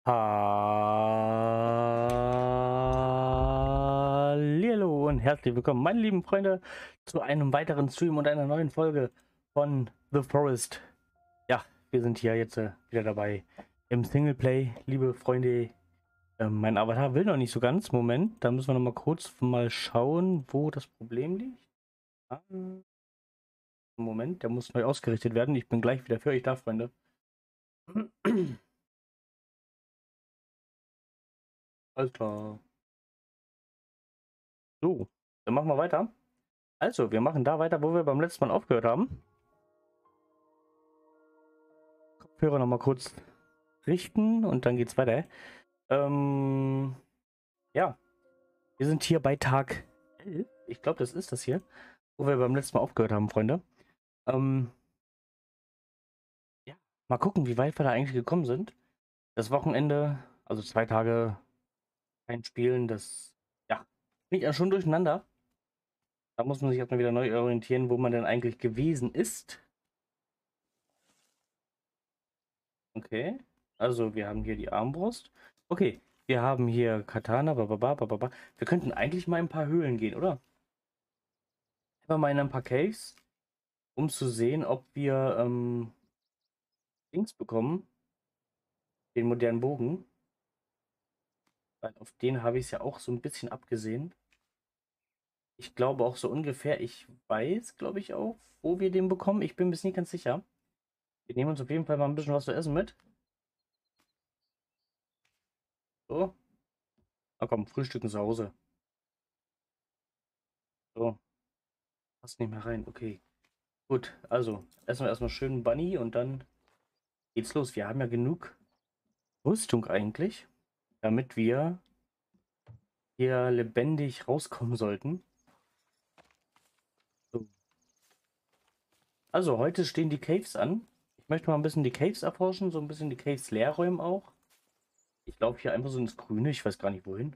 Hallo und herzlich willkommen, meine lieben Freunde, zu einem weiteren Stream und einer neuen Folge von The Forest. Ja, wir sind hier jetzt wieder dabei im Singleplay, liebe Freunde. Mein Avatar will noch nicht so ganz. Moment, da müssen wir noch mal kurz schauen, wo das Problem liegt. Ah, Moment, der muss neu ausgerichtet werden. Ich bin gleich wieder für euch da, Freunde. Alles klar. So, dann machen wir weiter. Also, wir machen da weiter, wo wir beim letzten Mal aufgehört haben. Kopfhörer noch mal kurz richten und dann geht's weiter. Ähm, ja, wir sind hier bei Tag 11. Ich glaube, das ist das hier, wo wir beim letzten Mal aufgehört haben, Freunde. Ähm, ja, mal gucken, wie weit wir da eigentlich gekommen sind. Das Wochenende, also 2 Tage kein Spielen, das, ja, liegt ja schon durcheinander. Da muss man sich erstmal wieder neu orientieren, wo man denn eigentlich gewesen ist. Okay, also wir haben hier die Armbrust. Okay, wir haben hier Katana, bababa, bababa. Wir könnten eigentlich mal in ein paar Höhlen gehen, oder? Einfach mal in ein paar Caves, um zu sehen, ob wir Dings bekommen, den modernen Bogen. Weil auf den habe ich es ja auch so ein bisschen abgesehen. Ich glaube auch so ungefähr, ich weiß, glaube ich auch, wo wir den bekommen. Ich bin mir nicht ganz sicher. Wir nehmen uns auf jeden Fall mal ein bisschen was zu essen mit. So, na komm, frühstücken zu Hause. So, passt nicht mehr rein. Okay, gut. Also, essen wir erstmal schön Bunny und dann geht's los. Wir haben ja genug Rüstung eigentlich, damit wir hier lebendig rauskommen sollten. So. Also, heute stehen die Caves an. Ich möchte mal ein bisschen die Caves erforschen, so ein bisschen die Caves leer räumen auch. Ich laufe hier einfach so ins Grüne, ich weiß gar nicht wohin.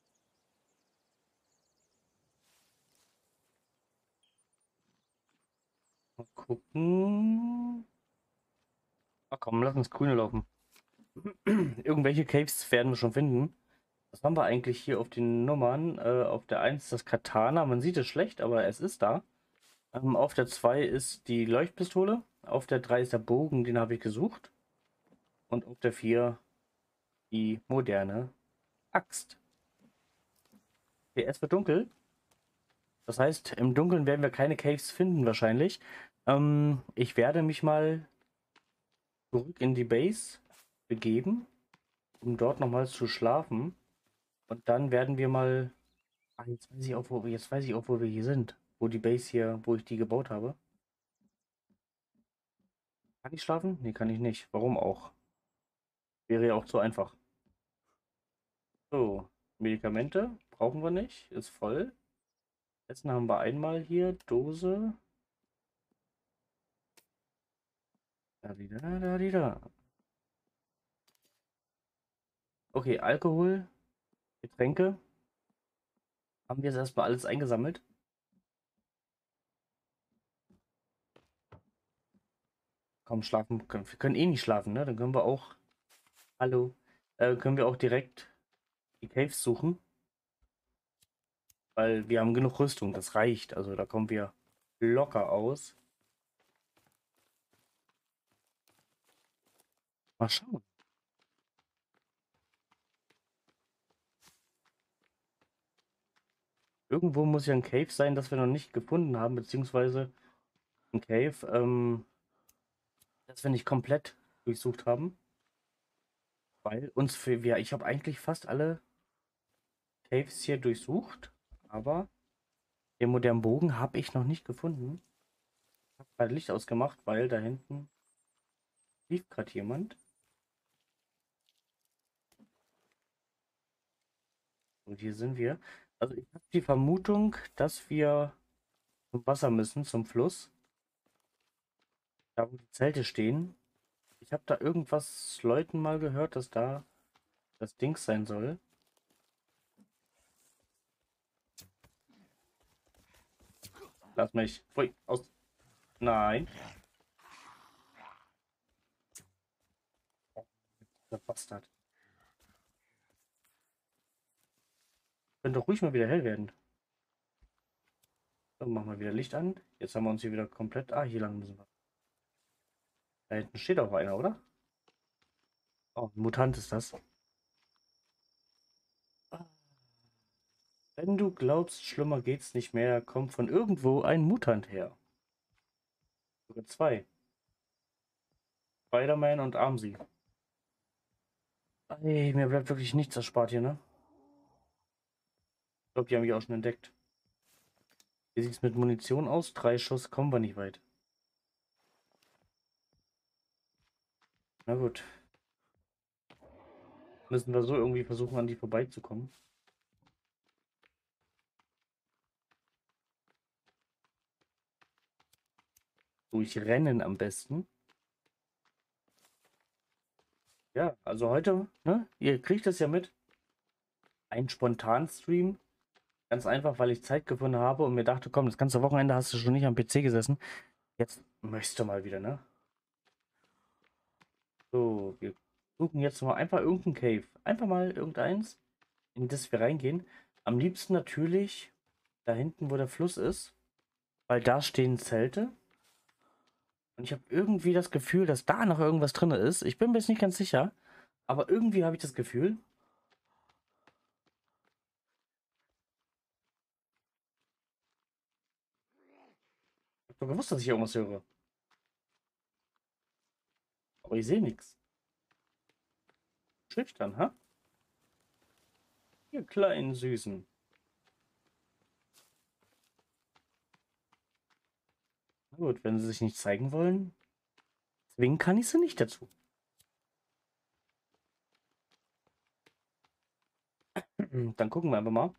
Mal gucken. Ach komm, lass uns Grüne laufen. Irgendwelche Caves werden wir schon finden. Was haben wir eigentlich hier auf den Nummern? Auf der 1 das Katana. Man sieht es schlecht, aber es ist da. Auf der 2 ist die Leuchtpistole. Auf der 3 ist der Bogen, den habe ich gesucht. Und auf der 4 die moderne Axt. Okay, es wird dunkel. Das heißt, im Dunkeln werden wir keine Caves finden wahrscheinlich. Ich werde mich mal zurück in die Base begeben, um dort nochmal zu schlafen. Und dann werden wir mal. Ah, jetzt weiß ich auch, wo wir hier sind. Wo die Base hier, wo ich die gebaut habe. Kann ich schlafen? Nee, kann ich nicht. Warum auch? Wäre ja auch zu einfach. So, Medikamente brauchen wir nicht. Ist voll. Essen haben wir einmal hier. Dose. Da, die, da, die, da. Okay, Alkohol, Getränke. Haben wir jetzt erstmal alles eingesammelt? Komm, schlafen. Wir können eh nicht schlafen, ne? Dann können wir auch. Hallo. Können wir auch direkt die Caves suchen. Weil wir haben genug Rüstung. Das reicht. Also da kommen wir locker aus. Mal schauen. Irgendwo muss ja ein Cave sein, das wir noch nicht gefunden haben. Beziehungsweise ein Cave, das wir nicht komplett durchsucht haben. Weil uns für. Ich habe eigentlich fast alle Caves hier durchsucht. Aber den modernen Bogen habe ich noch nicht gefunden. Ich habe gerade Licht ausgemacht, weil da hinten lief gerade jemand. Und hier sind wir. Also ich habe die Vermutung, dass wir zum Wasser müssen, zum Fluss. Da wo die Zelte stehen. Ich habe da irgendwas Leuten mal gehört, dass da das Ding sein soll. Lass mich. Pfui, aus. Nein. Oh, der Bastard. Könnte doch ruhig mal wieder hell werden. So, machen wir wieder Licht an. Jetzt haben wir uns hier wieder komplett... Ah, hier lang müssen wir. Da hinten steht auch einer, oder? Oh, ein Mutant ist das. Wenn du glaubst, schlimmer geht's nicht mehr, kommt von irgendwo ein Mutant her. Sogar zwei. Spider-Man und Armsy. Ey, mir bleibt wirklich nichts erspart hier, ne? Ich glaube, die haben mich auch schon entdeckt. Wie sieht's mit Munition aus? 3 Schuss, kommen wir nicht weit. Na gut. Müssen wir so irgendwie versuchen, an die vorbeizukommen. Durchrennen am besten. Ja, also heute, ne? Ihr kriegt das ja mit. Ein Spontan-Stream. Ganz einfach, weil ich Zeit gefunden habe und mir dachte, komm, das ganze Wochenende hast du schon nicht am PC gesessen. Jetzt möchtest du mal wieder, ne? So, wir suchen jetzt mal einfach irgendein Cave. Einfach mal irgendeins, in das wir reingehen. Am liebsten natürlich da hinten, wo der Fluss ist, weil da stehen Zelte. Und ich habe irgendwie das Gefühl, dass da noch irgendwas drin ist. Ich bin mir jetzt nicht ganz sicher, aber irgendwie habe ich das Gefühl. Ich habe doch gewusst, dass ich irgendwas höre. Aber ich sehe nichts. Schüchtern, ha? Ihr kleinen Süßen. Na gut, wenn sie sich nicht zeigen wollen, zwingen kann ich sie nicht dazu. Dann gucken wir einfach mal,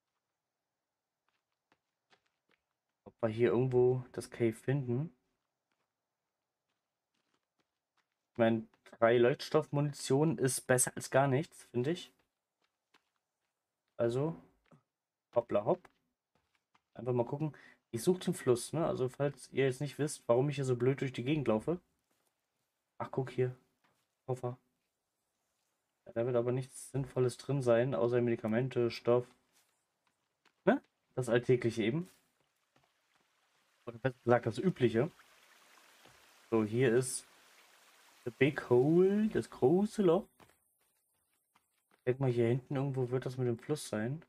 ob wir hier irgendwo das Cave finden. Ich meine, 3 Leuchtstoffmunition ist besser als gar nichts, finde ich. Also, hoppla hopp. Einfach mal gucken. Ich suche den Fluss, ne? Also, falls ihr jetzt nicht wisst, warum ich hier so blöd durch die Gegend laufe. Ach, guck hier. Koffer. Ja, da wird aber nichts Sinnvolles drin sein, außer Medikamente, Stoff. Ne? Das Alltägliche eben. Oder besser gesagt, das Übliche. So, hier ist The Big Hole, das große Loch. Ich denke mal, hier hinten irgendwo wird das mit dem Fluss sein.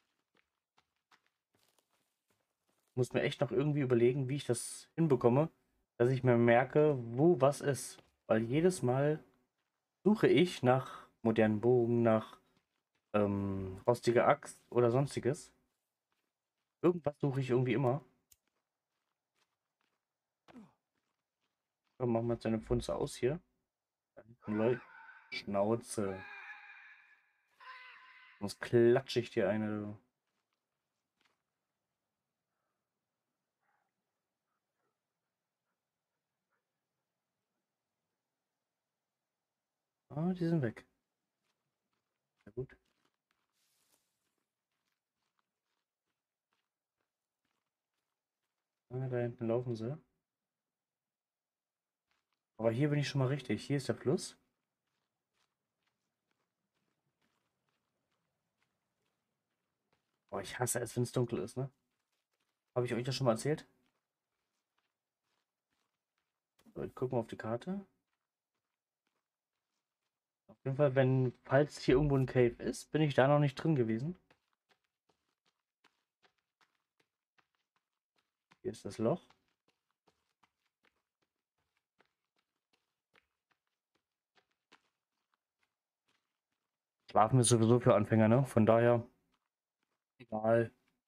Muss mir echt noch irgendwie überlegen, wie ich das hinbekomme, dass ich mir merke, wo was ist. Weil jedes Mal suche ich nach modernen Bogen, nach rostiger Axt oder sonstiges. Irgendwas suche ich irgendwie immer. Komm, machen wir jetzt eine Funze aus hier. Da hinten Schnauze. Sonst klatsche ich dir eine. Du. Ah, die sind weg. Sehr gut. Ah, da hinten laufen sie. Aber hier bin ich schon mal richtig. Hier ist der Fluss. Boah, ich hasse es, wenn es dunkel ist, ne? Habe ich euch das schon mal erzählt? So, ich gucke mal auf die Karte. Auf jeden Fall, falls hier irgendwo ein Cave ist, bin ich da noch nicht drin gewesen. Hier ist das Loch. Schlafen ist sowieso für Anfänger, ne? Von daher, egal.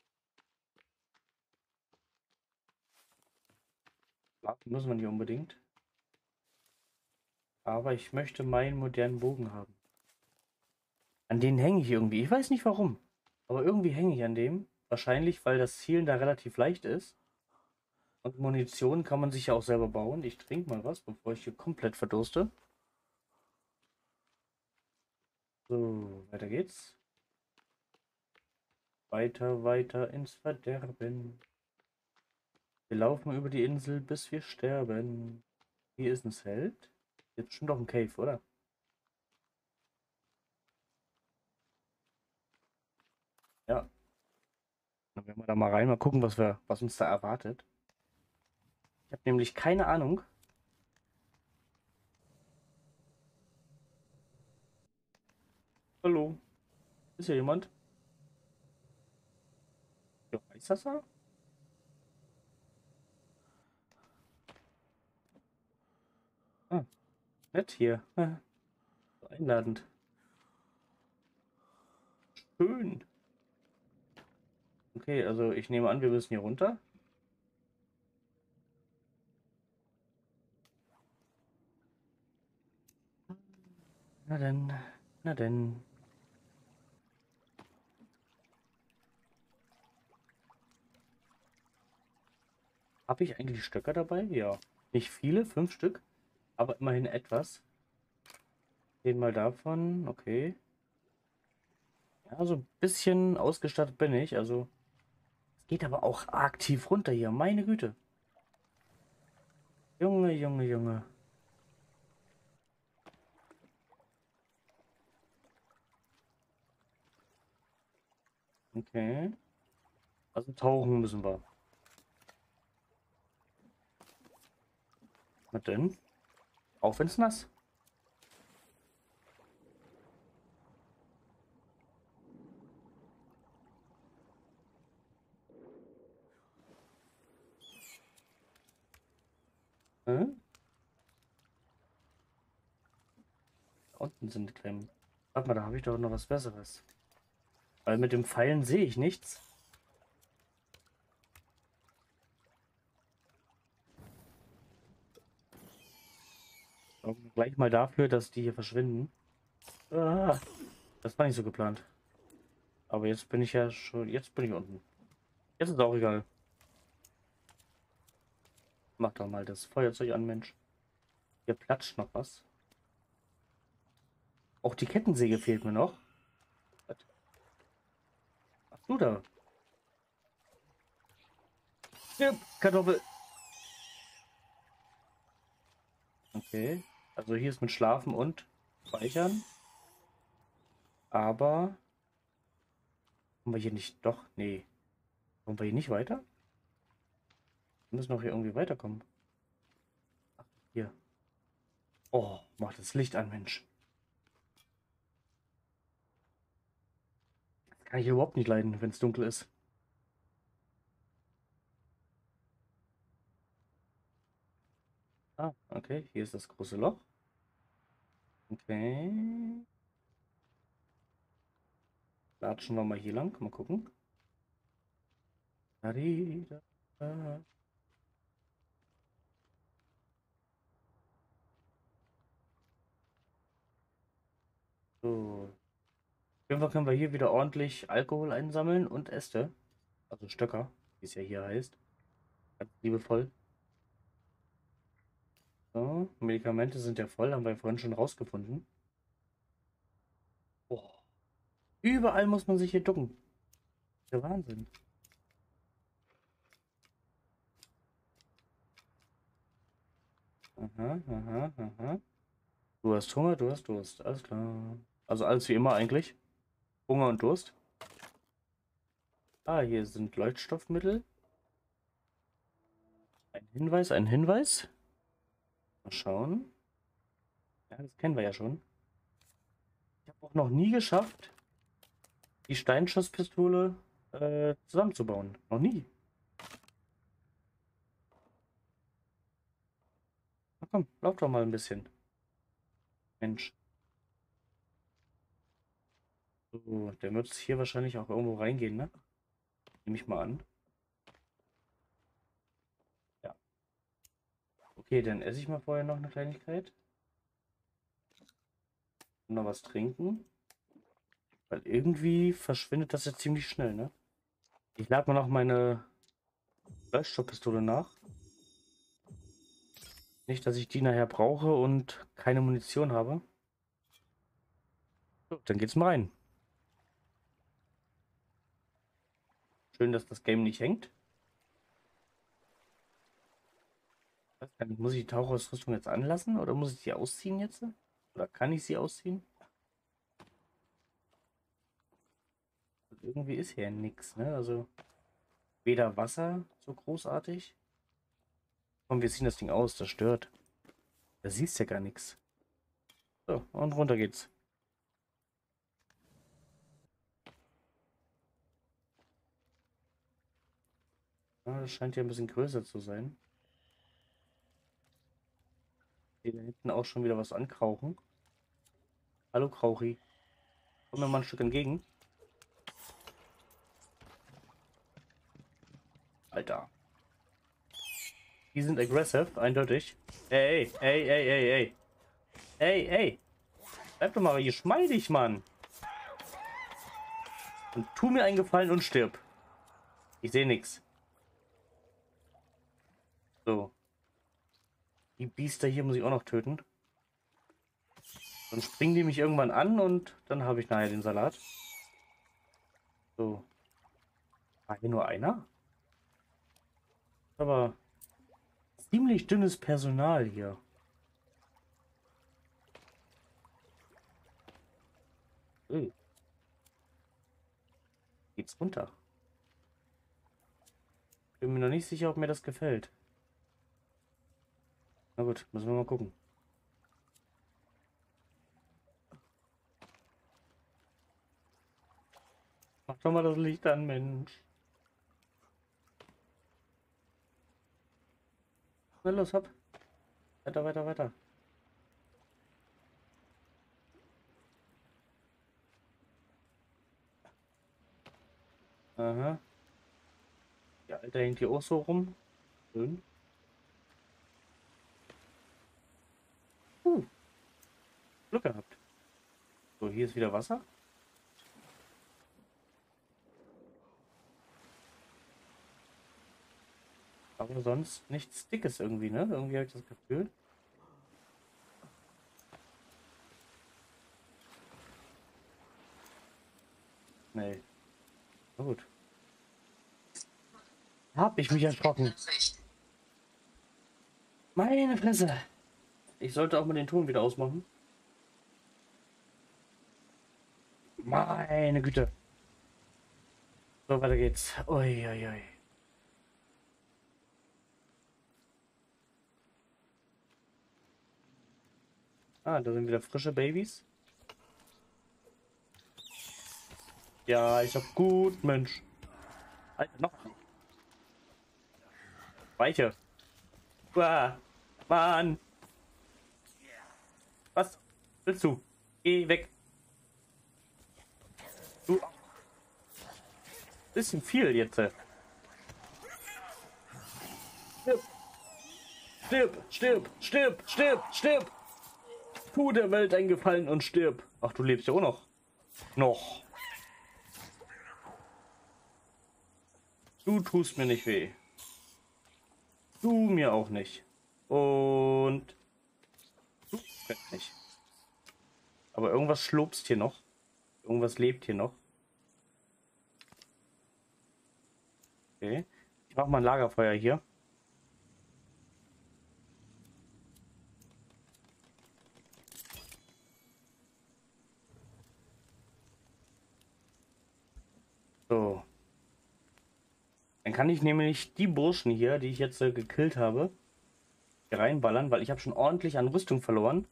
Schlafen muss man nicht unbedingt. Aber ich möchte meinen modernen Bogen haben. An den hänge ich irgendwie. Ich weiß nicht warum. Aber irgendwie hänge ich an dem. Wahrscheinlich, weil das Zielen da relativ leicht ist. Und Munition kann man sich ja auch selber bauen. Ich trinke mal was, bevor ich hier komplett verdurste. So, weiter geht's. Weiter, weiter ins Verderben. Wir laufen über die Insel, bis wir sterben. Hier ist ein Zelt. Jetzt bestimmt auch ein Cave, oder? Ja, Gehen wir da mal rein, mal gucken, was uns da erwartet. Ich habe nämlich keine Ahnung. Hallo, ist hier jemand? Ja, ist das da? Ah, nett hier. Einladend. Schön. Okay, also ich nehme an, wir müssen hier runter. Na denn, na denn. Habe ich eigentlich Stöcker dabei? Ja. Nicht viele, 5 Stück, aber immerhin etwas. 10 mal davon, okay. Ja, so ein bisschen ausgestattet bin ich. Also, es geht aber auch arg tief runter hier. Meine Güte. Junge, Junge, Junge. Okay. Also tauchen müssen wir. Was denn? Auch wenn es nass. Hä? Da unten sind die Klemmen. Warte mal, da habe ich doch noch was Besseres. Weil mit dem Pfeilen sehe ich nichts. Sorgen wir gleich mal dafür, dass die hier verschwinden. Ah, das war nicht so geplant. Aber jetzt bin ich ja schon. Jetzt bin ich unten. Jetzt ist auch egal. Mach doch mal das Feuerzeug an, Mensch. Hier platscht noch was. Auch die Kettensäge fehlt mir noch. Was machst du da? Ja, Kartoffel. Okay. Also hier ist mit Schlafen und Speichern. Aber kommen wir hier nicht. Doch, nee. Kommen wir hier nicht weiter? Wir müssen doch hier irgendwie weiterkommen. Ach, hier. Oh, mach das Licht an, Mensch. Das kann ich überhaupt nicht leiden, wenn es dunkel ist. Ah, okay. Hier ist das große Loch. Okay. Latschen wir mal hier lang. Mal gucken. Da-di-da. So. Auf jeden Fall können wir hier wieder ordentlich Alkohol einsammeln und Äste. Also Stöcker, wie es ja hier heißt. Ganz liebevoll. So. Medikamente sind ja voll, haben wir ja vorhin schon rausgefunden. Oh. Überall muss man sich hier ducken. Der Wahnsinn. Aha, aha, aha. Du hast Hunger, du hast Durst. Alles klar. Also alles wie immer eigentlich. Hunger und Durst. Ah, hier sind Leuchtstoffmittel. Ein Hinweis, ein Hinweis. Mal schauen. Ja, das kennen wir ja schon. Ich habe auch noch nie geschafft, die Steinschusspistole zusammenzubauen. Noch nie. Na komm, lauf doch mal ein bisschen. Mensch. So, der wird hier wahrscheinlich auch irgendwo reingehen, ne? Nehme ich mal an. Ja. Okay, dann esse ich mal vorher noch eine Kleinigkeit. Und noch was trinken. Weil irgendwie verschwindet das jetzt ziemlich schnell, ne? Ich lade mal noch meine Leuchtstoffpistole nach. Nicht, dass ich die nachher brauche und keine Munition habe. So, dann geht's mal rein. Schön, dass das Game nicht hängt. Weiß gar nicht, muss ich die Tauchausrüstung jetzt anlassen oder muss ich sie ausziehen jetzt? Oder kann ich sie ausziehen? Irgendwie ist hier nichts, ne? Also Weder Wasser so großartig. Komm, wir ziehen das Ding aus, das stört. Da siehst ja gar nichts. So, und runter geht's. Ja, das scheint ja ein bisschen größer zu sein. Hier da hinten auch schon wieder was ankrauchen. Hallo Krauchi. Komm mir mal ein Stück entgegen. Alter. Die sind aggressive, eindeutig. Ey, ey, ey, ey, ey. Ey, ey. Bleib doch mal geschmeidig, Mann. Und tu mir einen Gefallen und stirb. Ich sehe nichts. So. Die Biester hier muss ich auch noch töten. Dann springen die mich irgendwann an und dann habe ich nachher den Salat. So. War hier nur einer? Aber ziemlich dünnes Personal hier. Ui. Geht's runter? Bin mir noch nicht sicher, ob mir das gefällt. Na gut, müssen wir mal gucken. Mach doch mal das Licht an, Mensch. Na los, hopp. Weiter, weiter, weiter. Aha. Der Alter hängt hier auch so rum. Schön. Uh, Glück gehabt. So, hier ist wieder Wasser. Aber sonst nichts Dickes irgendwie, ne? Irgendwie habe ich das Gefühl. Nee. Na gut. Hab ich mich erschrocken. Meine Fresse. Ich sollte auch mal den Ton wieder ausmachen. Meine Güte. So, weiter geht's. Ui, ui, ui. Ah, da sind wieder frische Babys. Ja, ich hab gut, Mensch. Alter, noch. Weiche. Uah, Mann. Was willst du? Geh weg. Du. Bisschen viel jetzt. Stirb, stirb, stirb, stirb, stirb, stirb. Tu der Welt einen Gefallen und stirb. Ach, du lebst ja auch noch. Noch. Du tust mir nicht weh. Du mir auch nicht. Und du nicht. Aber irgendwas schlobst hier noch. Irgendwas lebt hier noch. Okay. Ich mach mal ein Lagerfeuer hier. So. Dann kann ich nämlich die Burschen hier, die ich jetzt gekillt habe, hier reinballern, weil ich habe schon ordentlich an Rüstung verloren.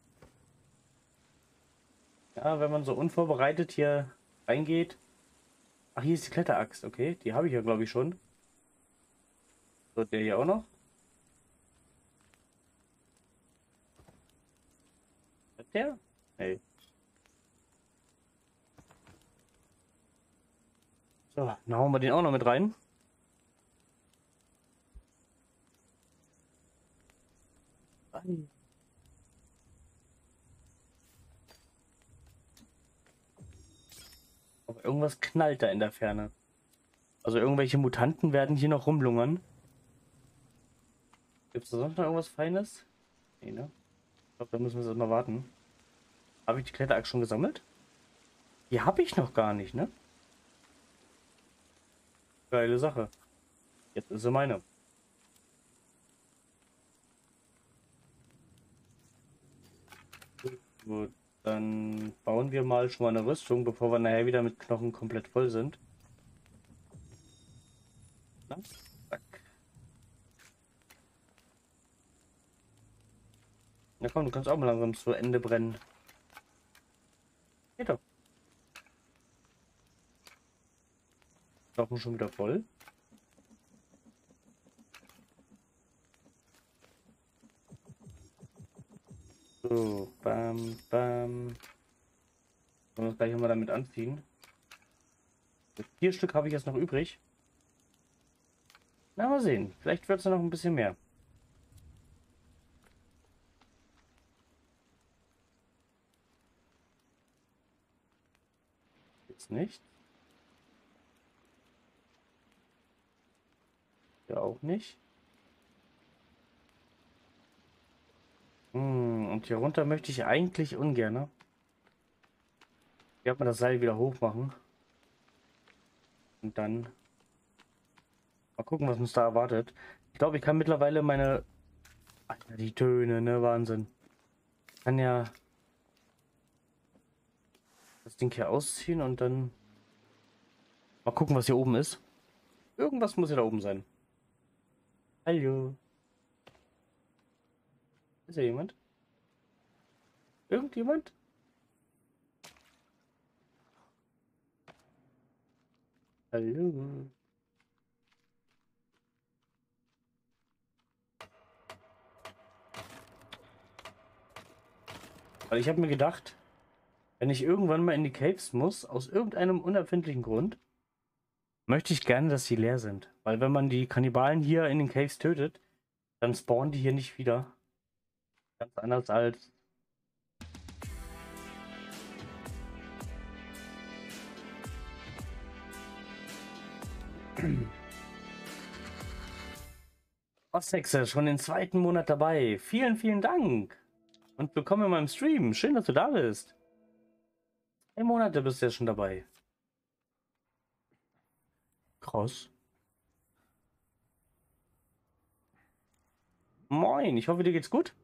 Ja, wenn man so unvorbereitet hier reingeht. Ach, hier ist die Kletteraxt, okay. Die habe ich ja, glaube ich, schon. So, der hier auch noch. Hat der? Hey. So, dann hauen wir den auch noch mit rein. Aber irgendwas knallt da in der Ferne. Also irgendwelche Mutanten werden hier noch rumlungern. Gibt es da sonst noch irgendwas Feines? Nee, ne? Ich glaube, da müssen wir jetzt mal warten. Habe ich die Kletterachs schon gesammelt? Die habe ich noch gar nicht, ne? Geile Sache. Jetzt ist sie meine. Gut, dann bauen wir mal schon mal eine Rüstung, bevor wir nachher wieder mit Knochen komplett voll sind. Na, zack. Na komm, du kannst auch mal langsam zu Ende brennen. Geht doch. Laufen schon wieder voll. So, bam, bam. Wollen wir uns gleich mal damit anziehen. 4 Stück habe ich jetzt noch übrig. Na, mal sehen. Vielleicht wird es noch ein bisschen mehr. Jetzt nicht. Ja, auch nicht. Und hier runter möchte ich eigentlich ungern. Ich werde mal das Seil wieder hoch machen. Und dann mal gucken, was uns da erwartet. Ich glaube, ich kann mittlerweile meine... Alter, die Töne, ne? Wahnsinn. Ich kann ja das Ding hier ausziehen und dann mal gucken, was hier oben ist. Irgendwas muss ja da oben sein. Hallo. Ist da jemand? Irgendjemand? Hallo. Weil ich habe mir gedacht, wenn ich irgendwann mal in die Caves muss, aus irgendeinem unerfindlichen Grund, möchte ich gerne, dass sie leer sind. Weil wenn man die Kannibalen hier in den Caves tötet, dann spawnen die hier nicht wieder. Ganz anders als... Osthexe, schon den 2. Monat dabei. Vielen, vielen Dank. Und willkommen in meinem Stream. Schön, dass du da bist. 1 Monate bist du ja schon dabei. Krass. Moin, ich hoffe, dir geht's gut.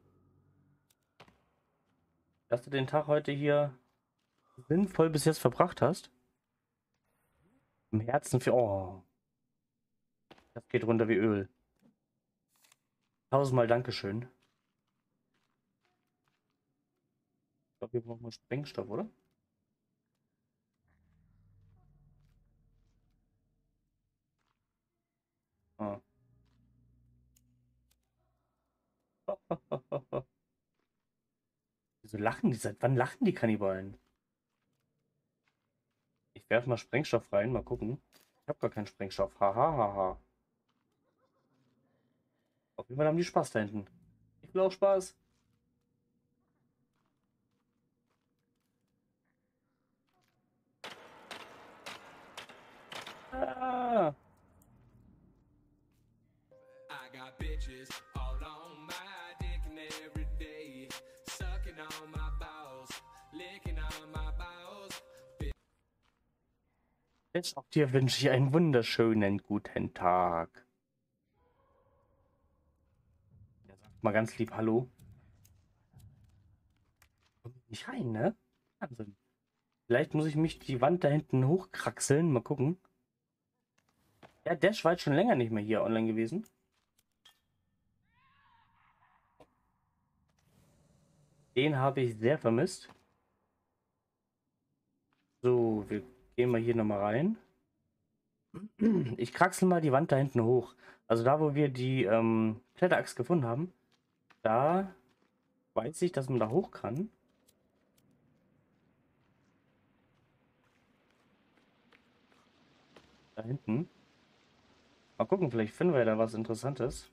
Dass du den Tag heute hier sinnvoll bis jetzt verbracht hast. Im Herzen für... Oh, das geht runter wie Öl. 1000-mal Dankeschön. Ich glaube, wir brauchen mal Sprengstoff, oder? Ah. Wieso lachen die? Seit wann lachen die Kannibalen? Ich werfe mal Sprengstoff rein, mal gucken. Ich habe gar keinen Sprengstoff. Haha, haha. Auf jeden Fall haben die Spaß da hinten. Ich will auch Spaß. Ah. I got bitches all on my dick and every day, sucking on my balls, licking on my balls. Jetzt auch dir wünsche ich einen wunderschönen guten Tag. Ja, sagt mal ganz lieb Hallo. Komm nicht rein, ne? Wahnsinn. Vielleicht muss ich mich die Wand da hinten hochkraxeln. Mal gucken. Ja, Dash war jetzt schon länger nicht mehr hier online gewesen. Den habe ich sehr vermisst. So, wir gehen mal hier nochmal rein. Ich kraxel mal die Wand da hinten hoch. Also da, wo wir die Kletteraxt gefunden haben, da weiß ich, dass man da hoch kann. Da hinten. Mal gucken, vielleicht finden wir da was Interessantes.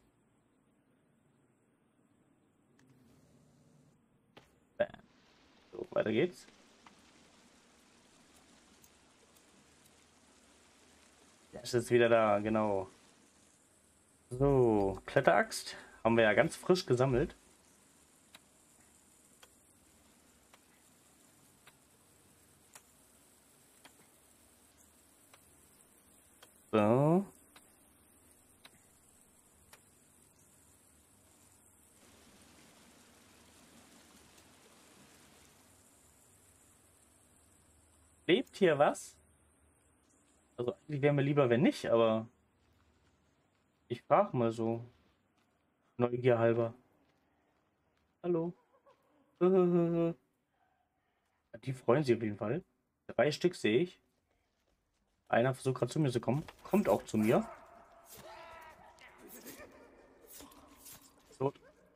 Bam. So, weiter geht's. Der ist jetzt wieder da, genau. So, Kletteraxt haben wir ja ganz frisch gesammelt. So. Lebt hier was? Also eigentlich wäre mir lieber, wenn nicht, aber Ich frage mal so. Neugier halber. Hallo. Die freuen sich auf jeden Fall. 3 Stück sehe ich. Einer versucht gerade zu mir zu kommen. Kommt auch zu mir. So.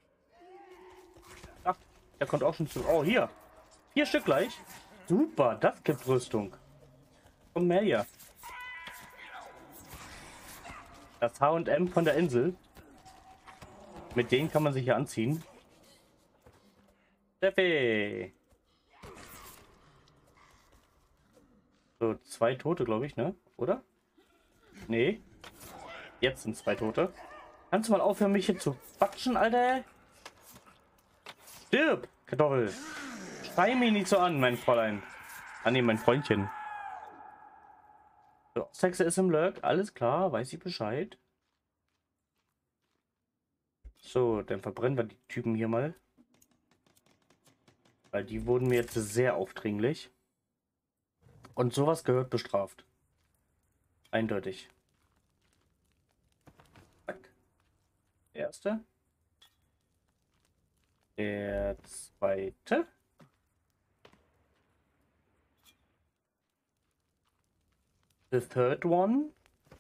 Ach, der kommt auch schon zu. Oh, hier. 4 Stück gleich. Super, das gibt Rüstung. Komm mehr hier. Das H&M von der Insel. Mit denen kann man sich hier anziehen. Steffi. So, 2 Tote, glaube ich, ne? Oder? Nee. Jetzt sind 2 Tote. Kannst du mal aufhören, mich hier zu quatschen, Alter? Stirb, Kartoffel. Schrei mich nicht so an, mein Fräulein. Ah, nee, mein Freundchen. So, Sexe ist im Lurk. Alles klar, weiß ich Bescheid. So, dann verbrennen wir die Typen hier mal. Weil die wurden mir jetzt sehr aufdringlich. Und sowas gehört bestraft. Eindeutig. Zack. Der erste. Der zweite. The third one.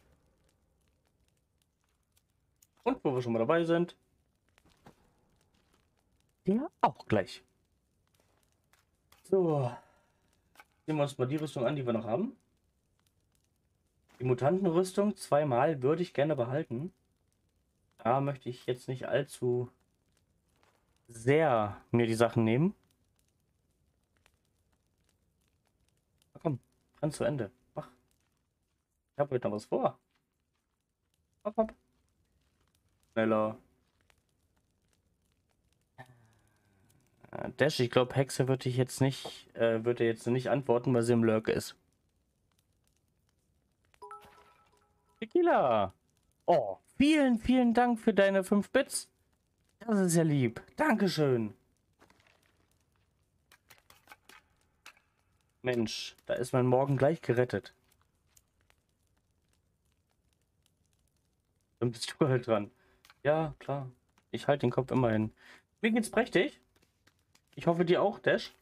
Und wo wir schon mal dabei sind. Der auch gleich. So. Sehen wir uns mal die Rüstung an, die wir noch haben. Die Mutantenrüstung 2-mal würde ich gerne behalten. Da möchte ich jetzt nicht allzu sehr mir die Sachen nehmen. Na komm, dran zu Ende. Mach. Ich habe heute noch was vor. Hopp, hopp. Schneller. Dash, ich glaube, Hexe würde ich jetzt nicht, würde jetzt nicht antworten, weil sie im Lurk ist. Tequila. Oh, vielen, vielen Dank für deine 5 Bits. Das ist ja lieb. Dankeschön. Mensch, da ist mein Morgen gleich gerettet. Dann bist du halt dran. Ja, klar. Ich halte den Kopf immer hin. Mir geht's prächtig. Ich hoffe, dir auch, Dash.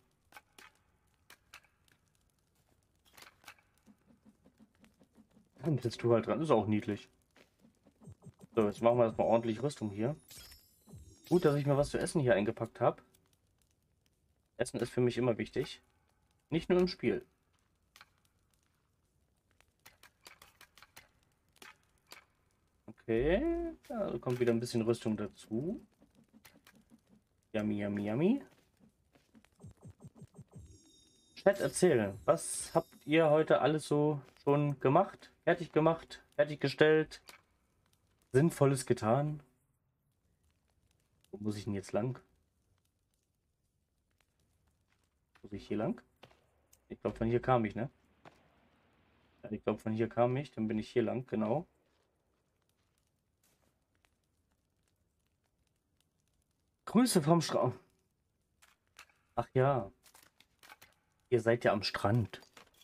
Dann bist du halt dran. Ist auch niedlich. So, jetzt machen wir erstmal ordentlich Rüstung hier. Gut, dass ich mir was zu essen hier eingepackt habe. Essen ist für mich immer wichtig. Nicht nur im Spiel. Okay, da kommt wieder ein bisschen Rüstung dazu. Yummy, yummy, yummy. Chat, erzählen. Was habt ihr heute alles so schon gemacht? Fertiggestellt? Sinnvolles getan? Wo muss ich denn jetzt lang? Muss ich hier lang? Ich glaube, von hier kam ich, ne? Ja, ich glaube, von hier kam ich. Dann bin ich hier lang, genau. Grüße vom Strand. Ach ja. Ihr seid ja am Strand.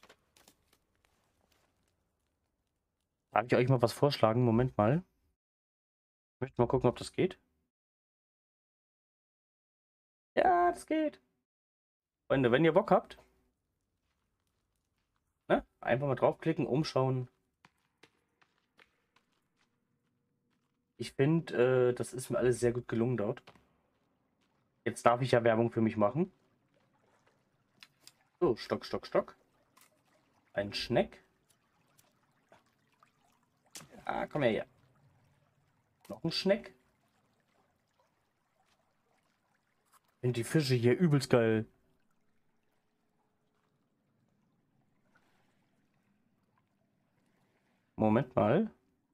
Darf ich euch mal was vorschlagen? Moment mal. Ich möchte mal gucken, ob das geht. Ja, das geht. Freunde, wenn ihr Bock habt, ne? Einfach mal draufklicken, umschauen. Ich finde, das ist mir alles sehr gut gelungen dort. Jetzt darf ich ja Werbung für mich machen. So, Stock, Stock, Stock. Ein Schneck. Ah, komm her hier. Noch ein Schneck. Ich finde die Fische hier übelst geil. Moment mal.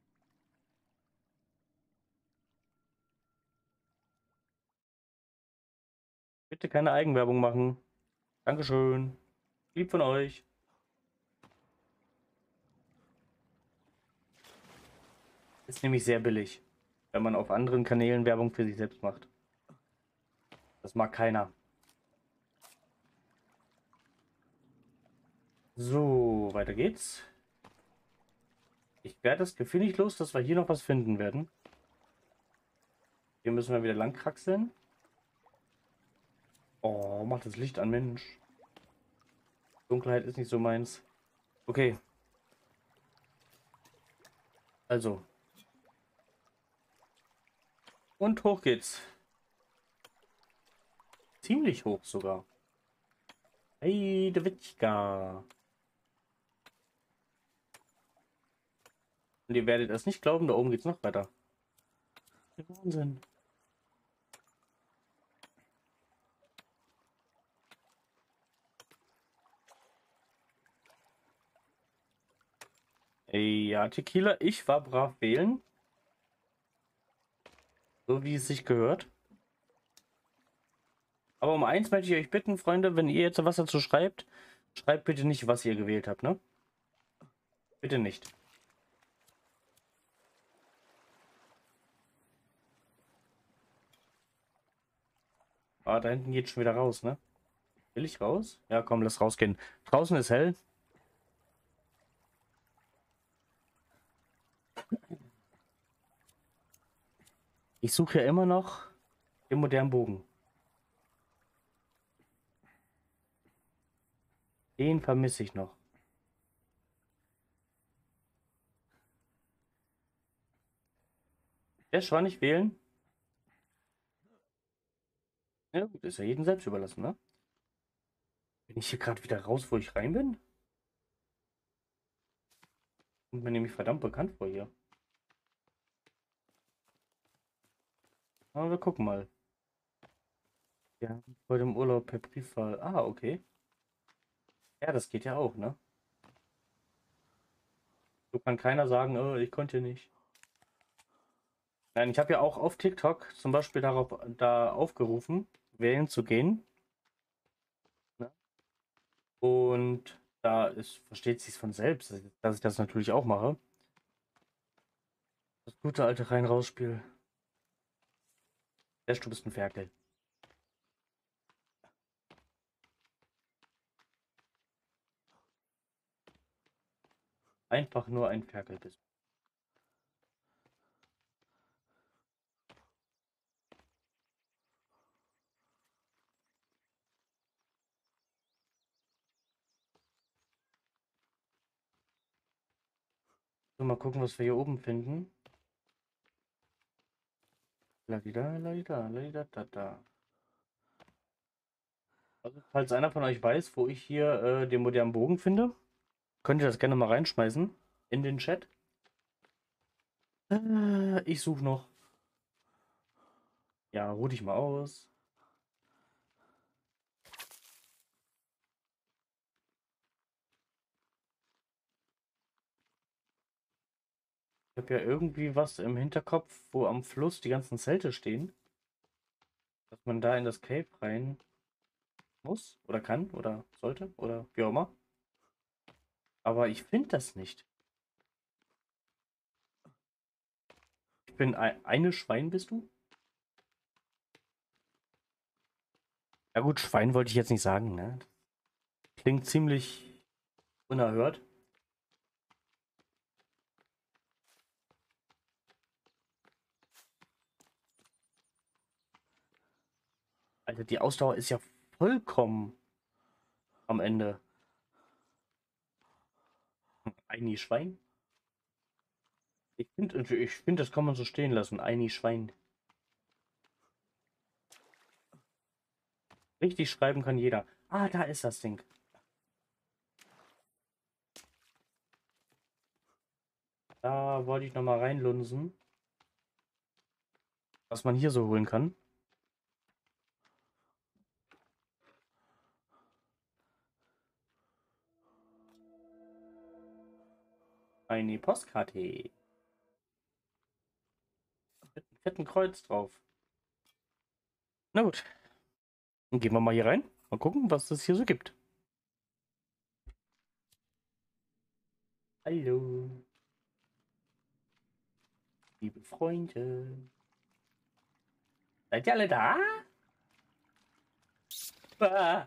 Bitte keine Eigenwerbung machen. Dankeschön. Lieb von euch. Ist nämlich sehr billig, wenn man auf anderen Kanälen Werbung für sich selbst macht. Das mag keiner. So, weiter geht's. Ich werde das Gefühl nicht los, dass wir hier noch was finden werden. Hier müssen wir wieder lang kraxeln. Oh, macht das Licht an, Mensch. Dunkelheit ist nicht so meins. Okay, also. Und hoch geht's. Ziemlich hoch sogar. Hey, der Witzka. Und ihr werdet es nicht glauben, da oben geht's noch weiter. Wahnsinn. Ey, ja, Tequila, ich war brav wählen. So wie es sich gehört. Aber um eins möchte ich euch bitten, Freunde, wenn ihr jetzt was dazu schreibt, schreibt bitte nicht, was ihr gewählt habt, ne? Bitte nicht. Ah, da hinten geht schon wieder raus, ne? Will ich raus? Ja, komm, lass rausgehen. Draußen ist hell. Ich suche ja immer noch den modernen Bogen. Den vermisse ich noch. Der war nicht wählen. Ja, gut, ist ja jedem selbst überlassen, ne? Bin ich hier gerade wieder raus, wo ich rein bin? Kommt mir nämlich verdammt bekannt vor hier. Aber wir gucken mal. Ja, heute im Urlaub per Briefwahl. Ah, okay. Ja, das geht ja auch, ne? So kann keiner sagen, ich konnte nicht. Nein, ich habe ja auch auf TikTok zum Beispiel da aufgerufen, wählen zu gehen. Ne? Und da versteht sich von selbst, dass ich das natürlich auch mache. Das gute alte Rein-Raus-Spiel. Du bist ein Ferkel. Einfach nur ein Ferkel bist. So, mal gucken, was wir hier oben finden. Ladida, ladida, ladida, da, da. Also, falls einer von euch weiß, wo ich hier den modernen Bogen finde, könnt ihr das gerne mal reinschmeißen in den Chat. Ich suche noch. Ja, ruh dich mal aus. Ich habe ja irgendwie was im Hinterkopf, wo am Fluss die ganzen Zelte stehen. Dass man da in das Cave rein muss oder kann oder sollte oder wie auch immer. Aber ich finde das nicht. Ich bin eine Schwein, bist du? Ja gut, Schwein wollte ich jetzt nicht sagen, ne? Klingt ziemlich unerhört. Alter, die Ausdauer ist ja vollkommen am Ende. Ein Schwein? Ich find, das kann man so stehen lassen. Ein Schwein. Richtig schreiben kann jeder. Ah, da ist das Ding. Da wollte ich noch mal reinlunsen, was man hier so holen kann. Eine Postkarte. Mit einem fetten Kreuz drauf. Na gut, dann gehen wir mal hier rein. Mal gucken, was es hier so gibt. Hallo, liebe Freunde. Seid ihr alle da? Ah.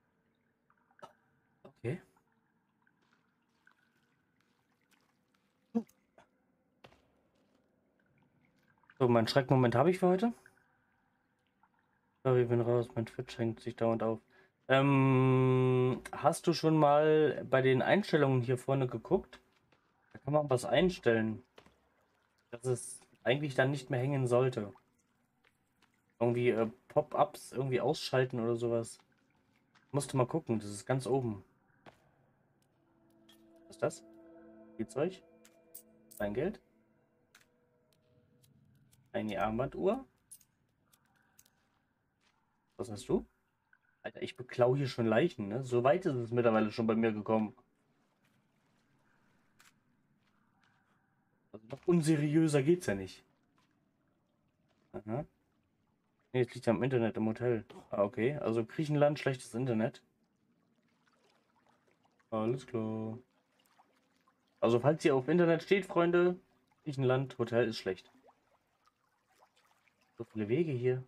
Okay. So, meinen Schreckmoment habe ich für heute. Sorry, ich bin raus, mein Twitch hängt sich dauernd auf. Hast du schon mal bei den Einstellungen hier vorne geguckt? Da kann man was einstellen, dass es eigentlich dann nicht mehr hängen sollte. Irgendwie Pop-ups irgendwie ausschalten oder sowas. Musst du mal gucken, das ist ganz oben. Was ist das? Spielzeug? Dein Geld? Eine Armbanduhr? Was hast du? Alter, ich beklau hier schon Leichen, ne? So weit ist es mittlerweile schon bei mir gekommen. Also noch unseriöser geht's ja nicht. Aha. Nee, jetzt liegt er im Internet im Hotel. Ah, okay. Also Griechenland, schlechtes Internet. Alles klar. Also falls ihr auf Internet steht, Freunde, Griechenland, Hotel ist schlecht. So viele Wege hier.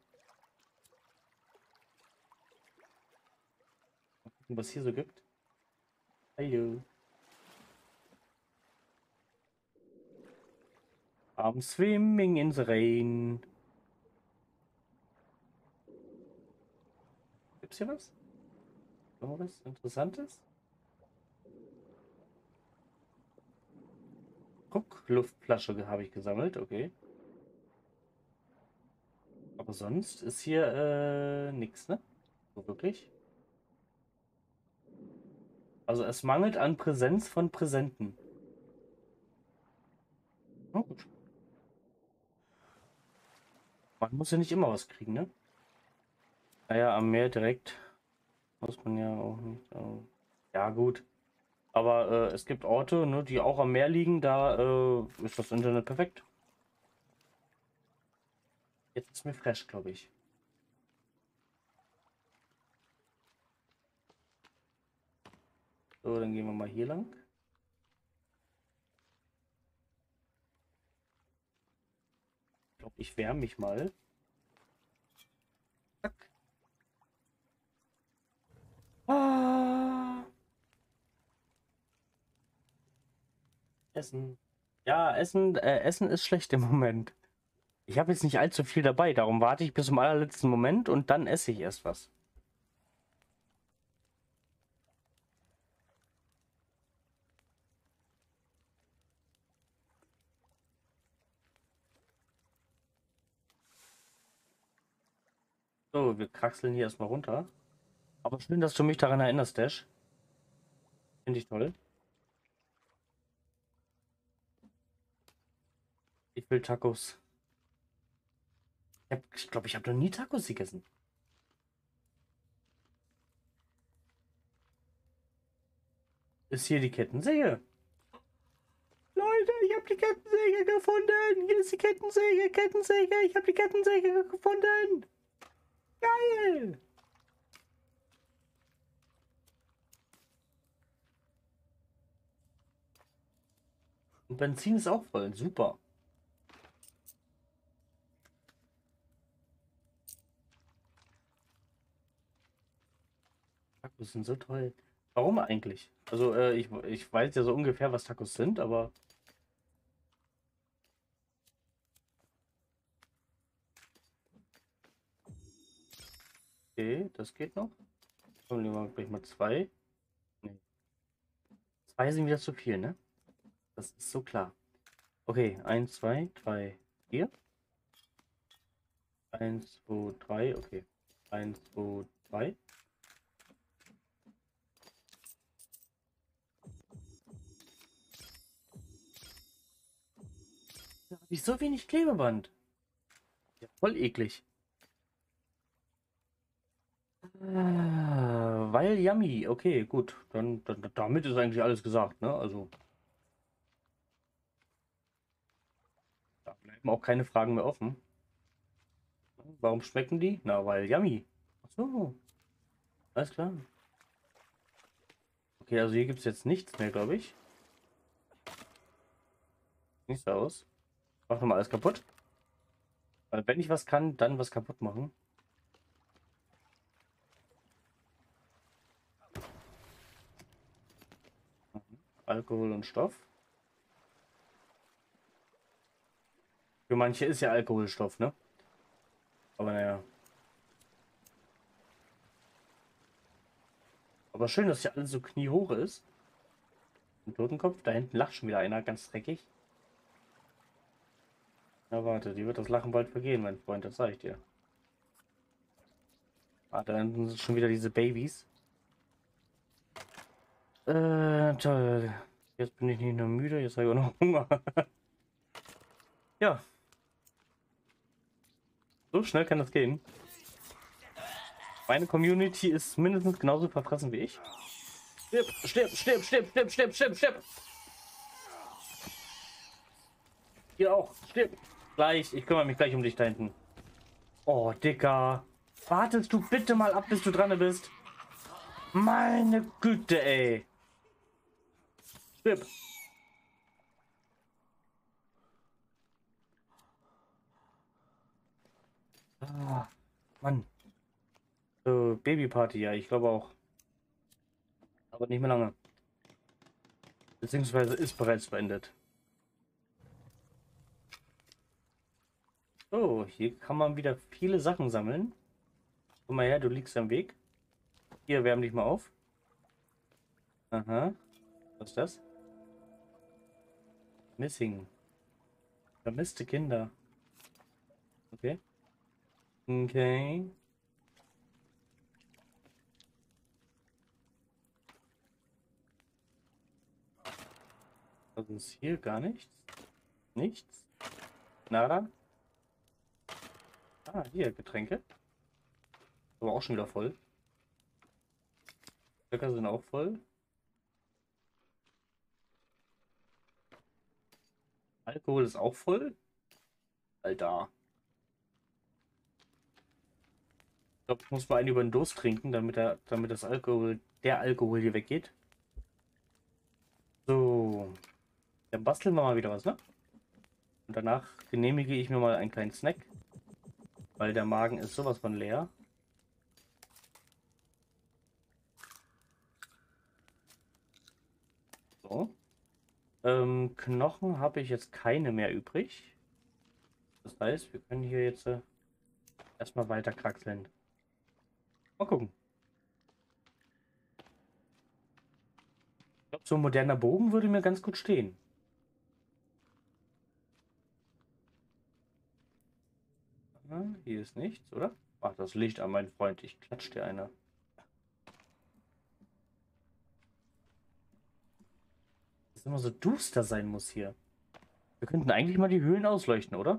Mal gucken, was hier so gibt. Hallo. I'm swimming in the rain. Gibt's hier was? Noch was Interessantes? Druckluftflasche habe ich gesammelt, okay. Aber sonst ist hier nichts, ne? So wirklich. Also es mangelt an Präsenz von Präsenten. Na gut. Man muss ja nicht immer was kriegen, ne? Naja, am Meer direkt muss man ja auch nicht. Ja, gut. Aber es gibt Orte, ne, die auch am Meer liegen, da ist das Internet perfekt. Jetzt ist mir fresh, glaube ich. So, dann gehen wir mal hier lang. Ich glaube, ich wärme mich mal. Zack. Ah, Essen. Ja, Essen ist schlecht im Moment. Ich habe jetzt nicht allzu viel dabei, darum warte ich bis zum allerletzten Moment und dann esse ich erst was. So, wir kraxeln hier erstmal runter. Aber schön, dass du mich daran erinnerst, Dash. Finde ich toll. Ich will Tacos. Ich glaube, ich habe noch nie Tacos gegessen. Ist hier die Kettensäge? Leute, ich habe die Kettensäge gefunden. Hier ist die Kettensäge, Kettensäge. Ich habe die Kettensäge gefunden. Geil. Und Benzin ist auch voll. Super. Tacos sind so toll. Warum eigentlich? Also, ich weiß ja so ungefähr, was Tacos sind, aber okay, das geht noch. Dann nehmen wir gleich mal zwei. Nee, zwei sind wieder zu viel, ne? Das ist so klar. Okay, eins, zwei, drei, vier. Eins, zwei, drei, okay. Eins, zwei, drei. Da habe ich so wenig Klebeband. Ja, voll eklig. Weil yummy. Okay, gut. Dann damit ist eigentlich alles gesagt, ne? Also, da bleiben auch keine Fragen mehr offen. Warum schmecken die? Na, weil yummy. Ach so, alles klar. Okay, also hier gibt es jetzt nichts mehr, glaube ich. Nicht so aus. Mach nochmal alles kaputt. Weil wenn ich was kann, dann was kaputt machen. Alkohol und Stoff. Für manche ist ja Alkoholstoff, ne? Aber naja. Aber schön, dass hier alles so kniehoch ist. Ein Totenkopf, da hinten lacht schon wieder einer, ganz dreckig. Na warte, die wird das Lachen bald vergehen, mein Freund, das sag ich dir. Ah, da hinten sind schon wieder diese Babys. Toll. Jetzt bin ich nicht nur müde, jetzt habe ich auch noch Hunger. Ja, so schnell kann das gehen. Meine Community ist mindestens genauso verfressen wie ich. Stirb, stirb, stirb, stirb, stirb, stirb, stirb, stirb. Ihr auch, stirb. Gleich, ich kümmere mich gleich um dich da hinten. Oh, Dicker. Wartest du bitte mal ab, bis du dran bist. Meine Güte, ey. Stirb. Ah, Mann. So, Babyparty, ja, ich glaube auch. Aber nicht mehr lange. Beziehungsweise ist bereits beendet. So, hier kann man wieder viele Sachen sammeln. Komm mal her, du liegst am Weg. Hier, wärm dich mal auf. Aha. Was ist das? Missing. Vermisste Kinder. Okay. Okay. Was ist hier? Gar nichts. Nichts. Nada. Ah, hier, Getränke. Aber auch schon wieder voll. Böcker sind auch voll. Alkohol ist auch voll. Alter. Ich glaube, ich muss mal einen über den Durst trinken, damit das der Alkohol hier weggeht. So. Dann basteln wir mal wieder was, ne? Und danach genehmige ich mir mal einen kleinen Snack. Weil der Magen ist sowas von leer. So. Knochen habe ich jetzt keine mehr übrig. Das heißt, wir können hier jetzt erstmal weiter kraxeln. Mal gucken. Ich glaube, so ein moderner Bogen würde mir ganz gut stehen. Ah, hier ist nichts, oder? Ach, das Licht an, mein Freund. Ich klatsch dir eine. Dass es immer so duster sein muss hier. Wir könnten eigentlich mal die Höhlen ausleuchten, oder?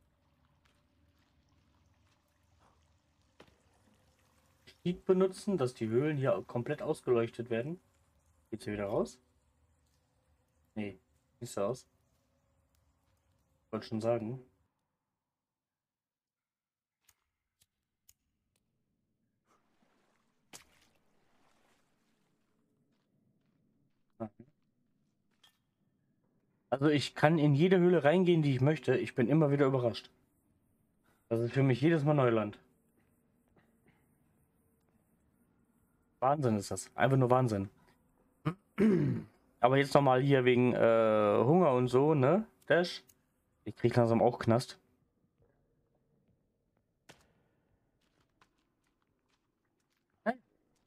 Sheet benutzen, dass die Höhlen hier komplett ausgeleuchtet werden. Geht's hier wieder raus? Nee, nicht so aus. Wollte schon sagen. Ah. Also ich kann in jede Höhle reingehen, die ich möchte. Ich bin immer wieder überrascht. Das ist für mich jedes Mal Neuland. Wahnsinn ist das. Einfach nur Wahnsinn. Aber jetzt nochmal hier wegen Hunger und so, ne? Dash. Ich krieg langsam auch Knast. Hey.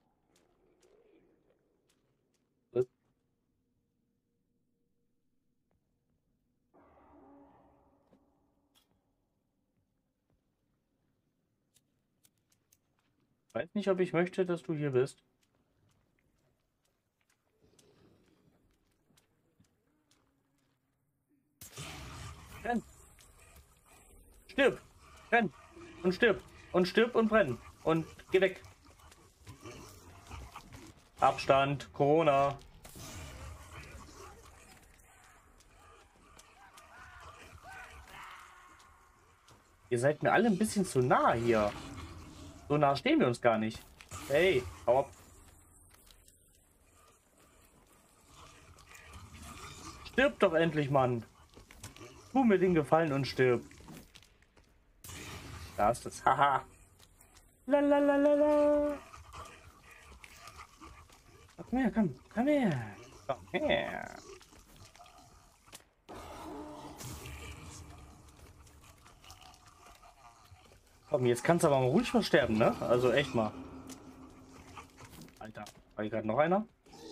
Weiß nicht, ob ich möchte, dass du hier bist. Renn. Stirb. Renn. Und stirb. Und stirb und brenn. Und geh weg. Abstand. Corona. Ihr seid mir alle ein bisschen zu nah hier. So nah stehen wir uns gar nicht. Hey, hau ab. Stirb doch endlich, Mann. Tu mir den Gefallen und stirb. Da ist es. Haha. Lalalala. Komm her, komm. Komm her. Komm her. Komm, jetzt kannst du aber mal ruhig mal sterben, ne? Also echt mal. Alter, war hier gerade noch einer?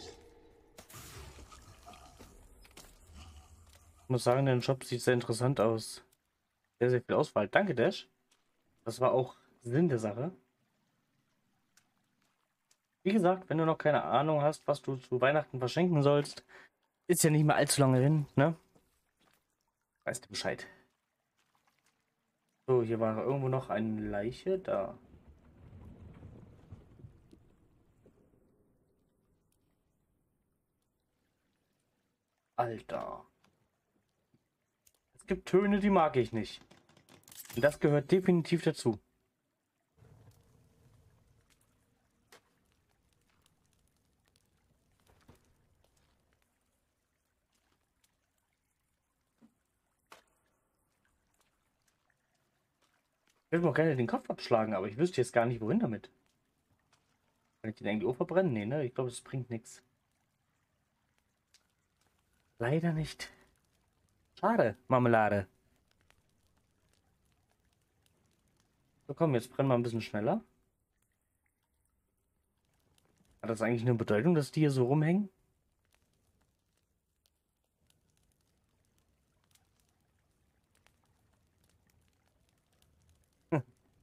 Ich muss sagen, dein Shop sieht sehr interessant aus. Sehr, sehr viel Auswahl. Danke, Dash. Das war auch Sinn der Sache. Wie gesagt, wenn du noch keine Ahnung hast, was du zu Weihnachten verschenken sollst, ist ja nicht mehr allzu lange hin, ne? Weißt du Bescheid. So, hier war irgendwo noch eine Leiche. Da. Alter. Es gibt Töne, die mag ich nicht. Und das gehört definitiv dazu. Ich würde mir auch gerne den Kopf abschlagen, aber ich wüsste jetzt gar nicht, wohin damit. Kann ich den eigentlich auch verbrennen? Nee, ne? Ich glaube, das bringt nichts. Leider nicht. Schade, Marmelade. So, komm, jetzt brennen wir ein bisschen schneller. Hat das eigentlich eine Bedeutung, dass die hier so rumhängen? Hm.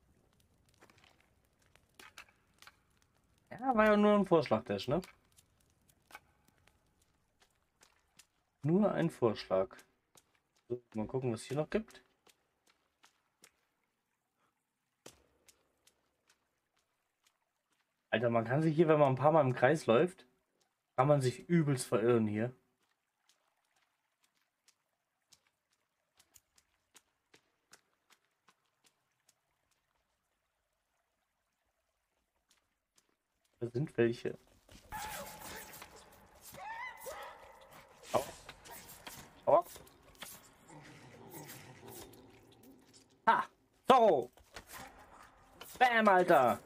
Ja, war ja nur ein Vorschlag, Dash, ne? Nur ein Vorschlag. So, mal gucken, was es hier noch gibt. Alter, man kann sich hier, wenn man ein paar Mal im Kreis läuft, kann man sich übelst verirren hier. Da sind welche. Au, au. Ha! So! Bam, Alter!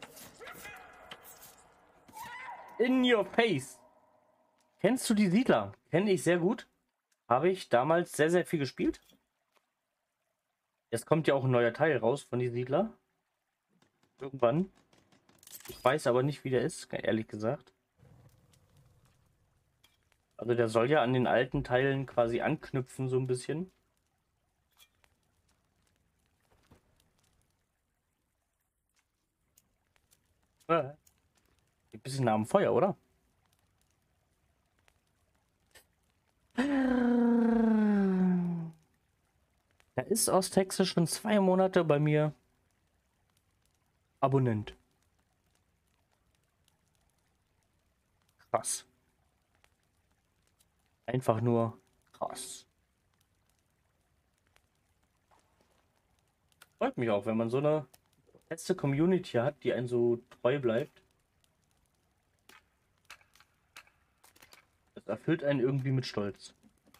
In your face! Kennst du die Siedler? Kenne ich sehr gut. Habe ich damals sehr, sehr viel gespielt. Jetzt kommt ja auch ein neuer Teil raus von die Siedler. Irgendwann. Ich weiß aber nicht, wie der ist, ehrlich gesagt. Also der soll ja an den alten Teilen quasi anknüpfen, so ein bisschen. Ein bisschen nah am Feuer, oder? Da ist aus Texas schon 2 Monate bei mir Abonnent. Krass. Einfach nur krass. Freut mich auch, wenn man so eine letzte Community hat, die einen so treu bleibt. Das erfüllt einen irgendwie mit Stolz.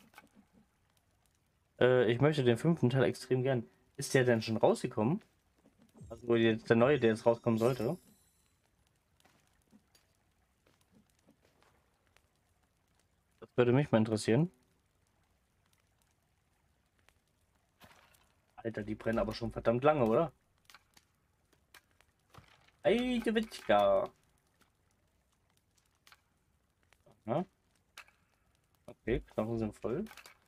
Ich möchte den 5. Teil extrem gern. Ist der denn schon rausgekommen? Also jetzt der neue, der jetzt rauskommen sollte. Das würde mich mal interessieren. Alter, die brennen aber schon verdammt lange, oder? Ey, du Witzka. Ja, okay, Knochen sind voll.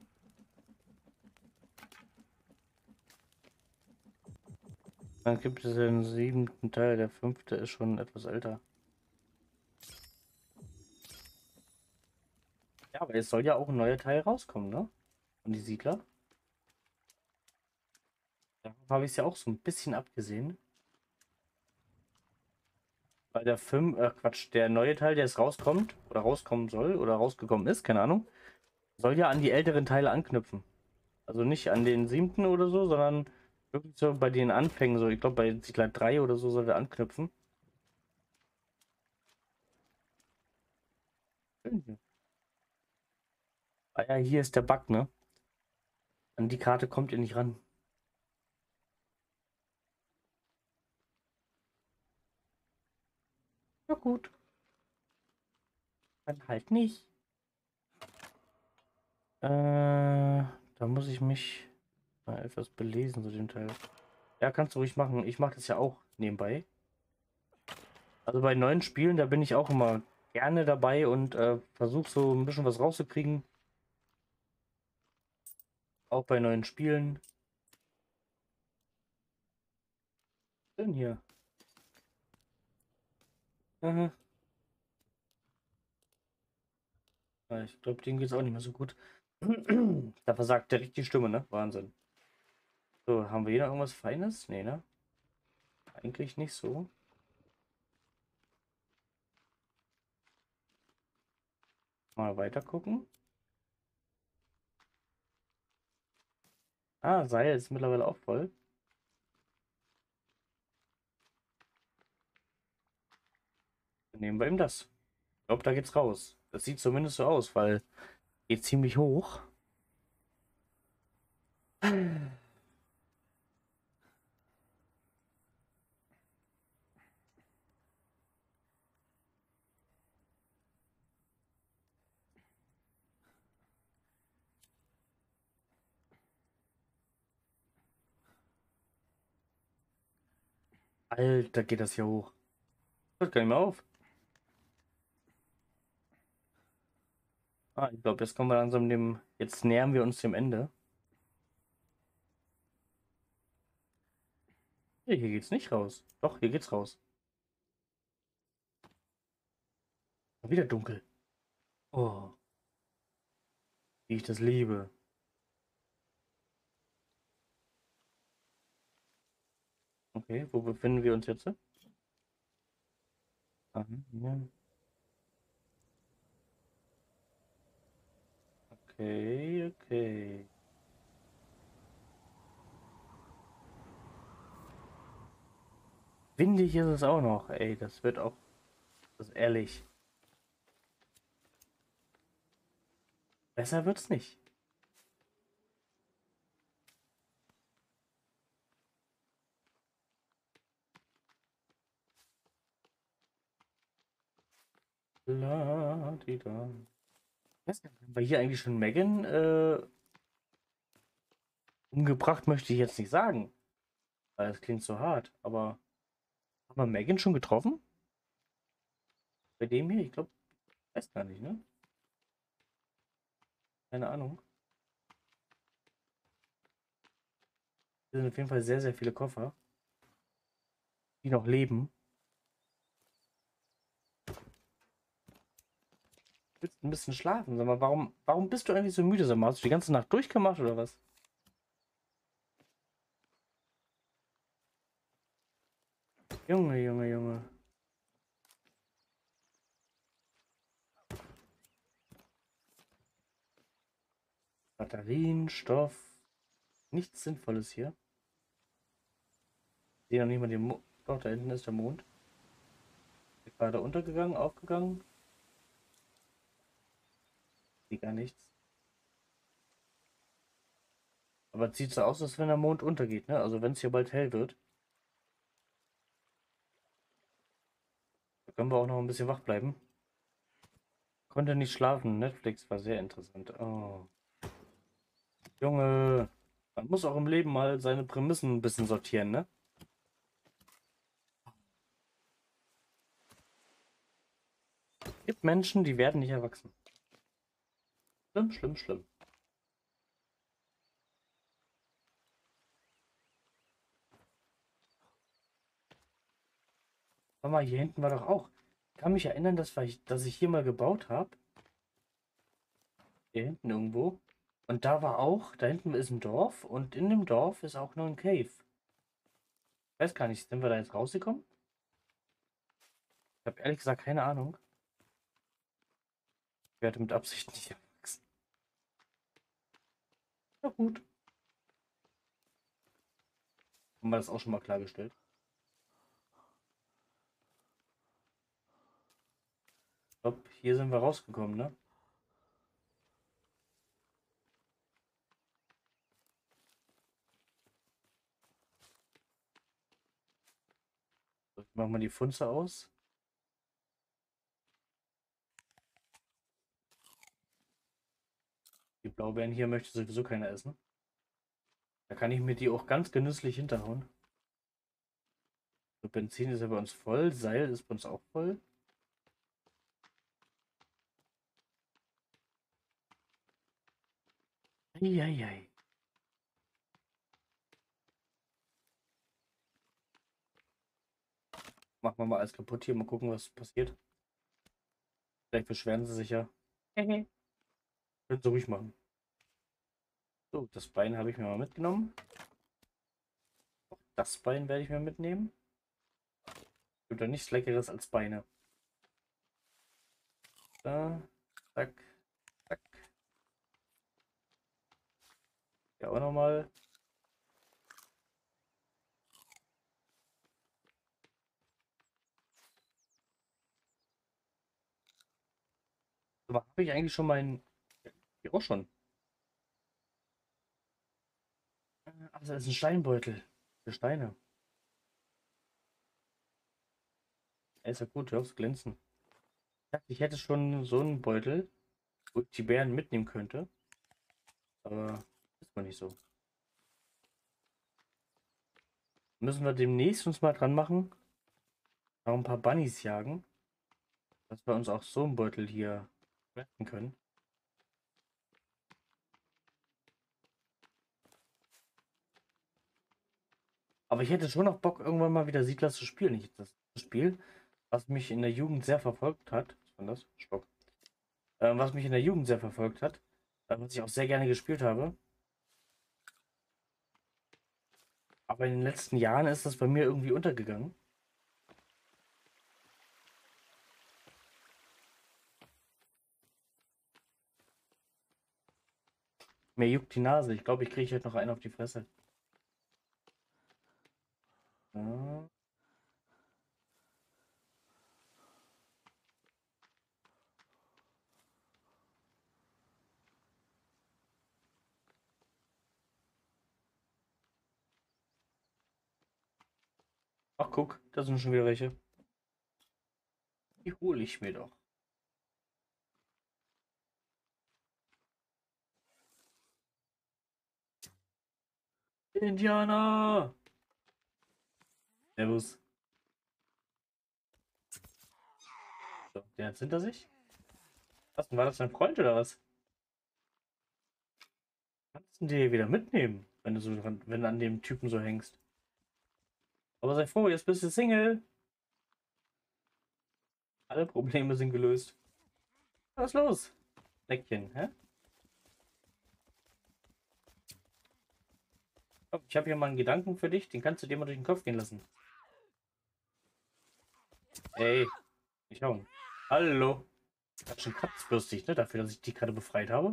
Dann gibt es den 7. Teil, der 5. ist schon etwas älter. Ja, aber es soll ja auch ein neuer Teil rauskommen, ne? Und die Siedler. Da habe ich es ja auch so ein bisschen abgesehen. Weil der Film, Quatsch, der neue Teil, der jetzt rauskommt, oder rauskommen soll, oder rausgekommen ist, keine Ahnung, soll ja an die älteren Teile anknüpfen. Also nicht an den 7. oder so, sondern wirklich so bei den Anfängen, so ich glaube bei Siedler 3 oder so soll der anknüpfen. Mhm. Ah ja, hier ist der Bug, ne? An die Karte kommt ihr nicht ran. Ja gut, dann halt nicht. Da muss ich mich mal etwas belesen zu dem Teil. Ja, kannst du ruhig machen. Ich mache das ja auch nebenbei. Also bei neuen Spielen, da bin ich auch immer gerne dabei und versuche so ein bisschen was rauszukriegen. Auch bei neuen Spielen. Denn hier. Aha. Ja, ich glaube, dem geht es auch nicht mehr so gut. Da versagt direkt die Stimme, ne? Wahnsinn. So, haben wir hier noch irgendwas Feines? Nee, ne? Eigentlich nicht so. Mal weiter gucken. Ah, Seil ist mittlerweile auch voll. Dann nehmen wir ihm das. Ich glaube, da geht's raus. Das sieht zumindest so aus, weil geht ziemlich hoch. Alter, geht das hier hoch. Hört gar nicht mehr auf. Ah, ich glaube, jetzt kommen wir langsam dem. Jetzt nähern wir uns dem Ende. Hier geht's nicht raus. Doch, hier geht's raus. Wieder dunkel. Oh, wie ich das liebe. Okay, wo befinden wir uns jetzt? Aha, ja. Okay, okay. Windig ist es auch noch. Ey, das wird auch. Das ist ehrlich. Besser wird's nicht. La, di, da. Weiß gar nicht, haben wir hier eigentlich schon Megan umgebracht, möchte ich jetzt nicht sagen. Weil das klingt so hart. Aber haben wir Megan schon getroffen? Bei dem hier? Ich glaube, weiß gar nicht, ne? Keine Ahnung. Hier sind auf jeden Fall sehr, sehr viele Koffer, die noch leben. Willst ein bisschen schlafen? Sag mal, warum bist du eigentlich so müde? Sag mal, hast du die ganze Nacht durchgemacht oder was? Junge, Junge, Junge. Batterien, Stoff. Nichts Sinnvolles hier. Ich sehe noch nicht mal den Mond. Doch, da hinten ist der Mond. Ist gerade untergegangen, aufgegangen. Sehe gar nichts. Aber es sieht so aus, als wenn der Mond untergeht, ne? Also wenn es hier bald hell wird. Da können wir auch noch ein bisschen wach bleiben. Konnte nicht schlafen. Netflix war sehr interessant. Oh. Junge. Man muss auch im Leben mal seine Prämissen ein bisschen sortieren, ne? Es gibt Menschen, die werden nicht erwachsen. Schlimm, schlimm, schlimm. Warte mal, hier hinten war doch auch. Ich kann mich erinnern, dass ich hier mal gebaut habe. Hier hinten irgendwo. Und da war auch, da hinten ist ein Dorf und in dem Dorf ist auch noch ein Cave. Ich weiß gar nicht, sind wir da jetzt rausgekommen? Ich habe ehrlich gesagt keine Ahnung. Ich werde mit Absicht nicht erwachsen. Na gut. Haben wir das auch schon mal klargestellt. Ich glaube, hier sind wir rausgekommen, ne? So, ich mach mal die Funze aus. Die Blaubeeren hier möchte sowieso keiner essen. Da kann ich mir die auch ganz genüsslich hinterhauen. Benzin ist ja bei uns voll. Seil ist bei uns auch voll. Eieiei. Machen wir mal alles kaputt hier. Mal gucken, was passiert. Vielleicht beschweren sie sich ja. Können sie ruhig machen. So, das Bein habe ich mir mal mitgenommen. Auch das Bein werde ich mir mitnehmen. Gibt doch nichts Leckeres als Beine. Da, zack, zack. Ja, auch nochmal. Aber habe ich eigentlich schon meinen. Ja, auch schon. Also, das ist ein Steinbeutel. Für Steine. Er ist ja gut, hörst glänzen. Ich dachte, ich hätte schon so einen Beutel, wo ich die Bären mitnehmen könnte. Aber ist mal nicht so. Müssen wir demnächst uns mal dran machen. Noch ein paar Bunnies jagen. Dass wir uns auch so einen Beutel hier merken können. Aber ich hätte schon noch Bock, irgendwann mal wieder Siedler zu spielen. Ich, das Spiel, was mich in der Jugend sehr verfolgt hat. Was war das? Stopp. Was mich in der Jugend sehr verfolgt hat. Was ich auch sehr gerne gespielt habe. Aber in den letzten Jahren ist das bei mir irgendwie untergegangen. Mir juckt die Nase. Ich glaube, ich kriege heute noch einen auf die Fresse. Ja. Ach, guck, da sind schon wieder welche. Die hole ich mir doch. Indianer! Servus. So, der hat's hinter sich. Was denn, war das dein Freund oder was? Kannst du dir wieder mitnehmen, wenn du so dran, wenn du an dem Typen so hängst. Aber sei froh, jetzt bist du Single. Alle Probleme sind gelöst. Was ist los? Leckchen, hä? Komm, ich habe hier mal einen Gedanken für dich, den kannst du dir mal durch den Kopf gehen lassen. Ey, nicht hauen. Hallo. Ganz schön kratzbürstig, ne? Dafür, dass ich die gerade befreit habe.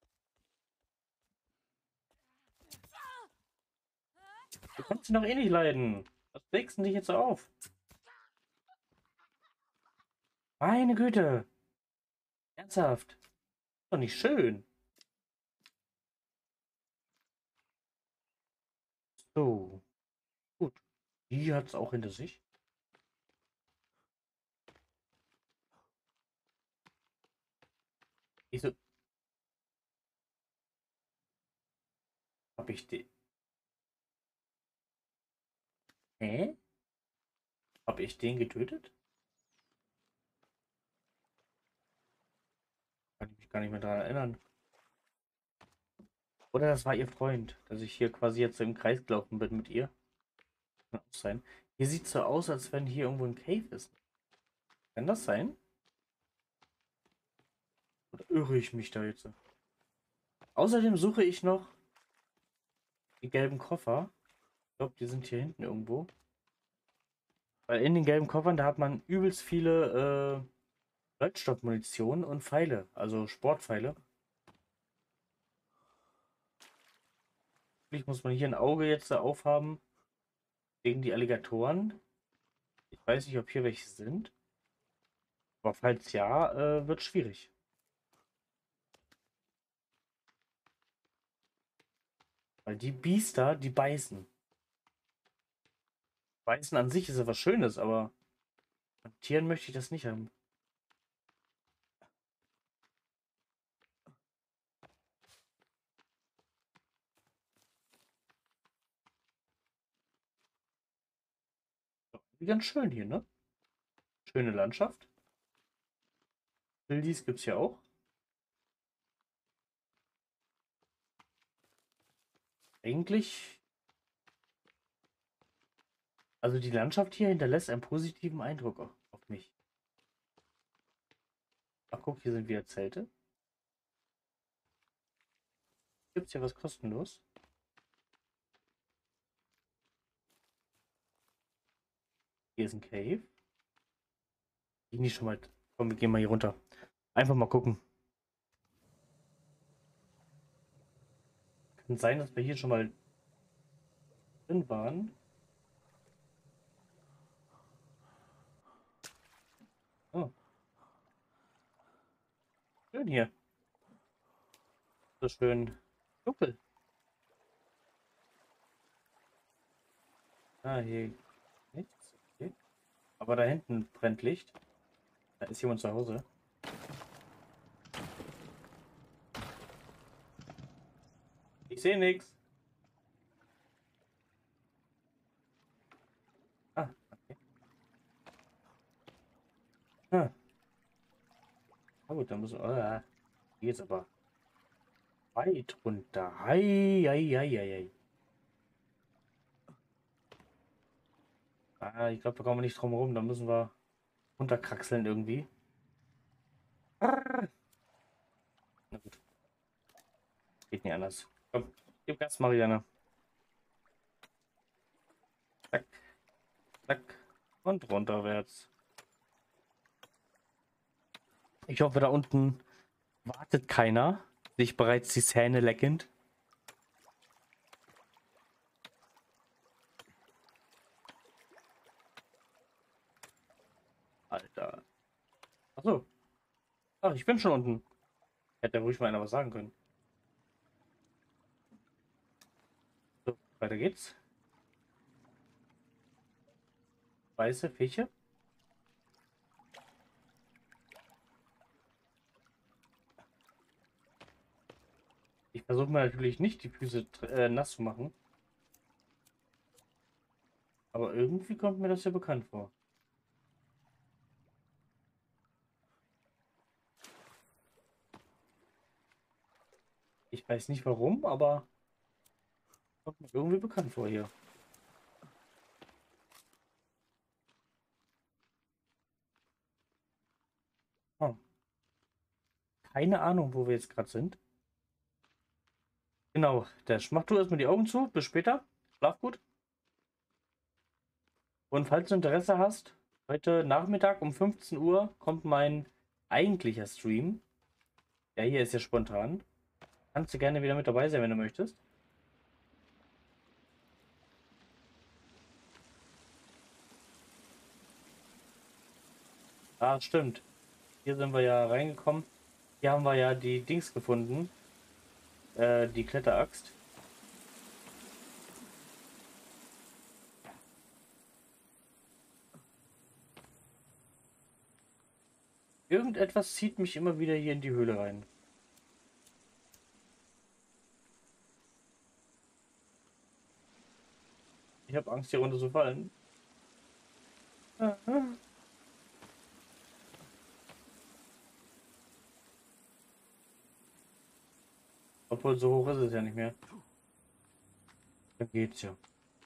Du kannst sie noch eh nicht leiden. Was regst du dich jetzt so auf? Meine Güte. Ernsthaft. Doch nicht schön. So. Gut. Die hat es auch hinter sich. Ich so. Hab ich den. Hä? Hab ich den getötet? Kann ich mich gar nicht mehr daran erinnern. Oder das war ihr Freund, dass ich hier quasi jetzt im Kreis gelaufen bin mit ihr. Kann auch sein. Hier sieht es so aus, als wenn hier irgendwo ein Cave ist. Kann das sein? Oder irre ich mich da jetzt? Außerdem suche ich noch die gelben Koffer. Ich glaube, die sind hier hinten irgendwo. Weil in den gelben Koffern, da hat man übelst viele Leuchtstoffmunition und Pfeile, also Sportpfeile. Natürlich muss man hier ein Auge jetzt aufhaben gegen die Alligatoren. Ich weiß nicht, ob hier welche sind. Aber falls ja, wird schwierig. Weil die Biester, die beißen. Beißen an sich ist ja was Schönes, aber an Tieren möchte ich das nicht haben. Ganz schön hier, ne? Schöne Landschaft. Wildis gibt es ja auch. Eigentlich. Also die Landschaft hier hinterlässt einen positiven Eindruck auf mich. Ach guck, hier sind wieder Zelte. Gibt es hier was kostenlos? Hier ist ein Cave. Ich nicht schon mal. Komm, wir gehen mal hier runter. Einfach mal gucken. Kann sein, dass wir hier schon mal drin waren. Oh, schön hier. So schön dunkel. Ah, hier nichts. Okay. Aber da hinten brennt Licht. Da ist jemand zu Hause. Ich sehe nichts. Ah, okay. Ah, na gut, dann müssen wir. Hier geht's aber weit runter. Hei, hei, hei, hei, hei. Ah, ich glaube, da kommen wir nicht drum herum. Da müssen wir runterkraxeln irgendwie. Ah. Na gut, geht nicht anders. Komm, gib Gas, Marianne. Zack, zack. Und runterwärts. Ich hoffe, da unten wartet keiner, sich bereits die Zähne leckend. Alter. Achso. Ach, ich bin schon unten. Hätte ruhig mal einer was sagen können. So, weiter geht's. Weiße Fische. Ich versuche mir natürlich nicht die Füße nass zu machen. Aber irgendwie kommt mir das ja bekannt vor. Ich weiß nicht warum, aber kommt mir irgendwie bekannt vor hier. Oh, keine Ahnung, wo wir jetzt gerade sind. Genau, Dash. Mach du erstmal die Augen zu. Bis später. Schlaf gut. Und falls du Interesse hast, heute Nachmittag um 15 Uhr kommt mein eigentlicher Stream. Ja, hier ist ja spontan. Kannst du gerne wieder mit dabei sein, wenn du möchtest. Ah, stimmt. Hier sind wir ja reingekommen. Hier haben wir ja die Dings gefunden. Die Kletteraxt. Irgendetwas zieht mich immer wieder hier in die Höhle rein. Ich habe Angst, hier runter zu fallen. Ah, ah. Obwohl, so hoch ist es ja nicht mehr. Da geht's ja.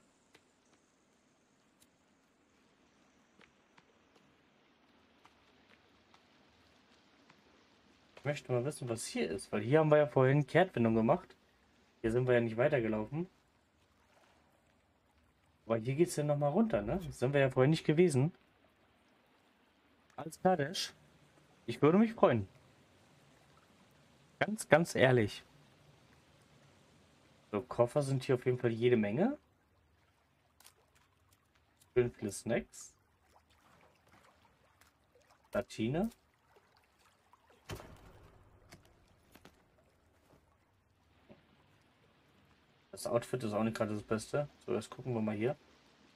Ich möchte mal wissen, was hier ist, weil hier haben wir ja vorhin Kehrtwendung gemacht. Hier sind wir ja nicht weitergelaufen. Aber hier geht es ja nochmal runter, ne? Das sind wir ja vorhin nicht gewesen. Alles klar, Dash. Ich würde mich freuen. Ganz, ganz ehrlich. So, Koffer sind hier auf jeden Fall jede Menge. Schön viele Snacks. Platine. Das Outfit ist auch nicht gerade das Beste. So, jetzt gucken wir mal hier.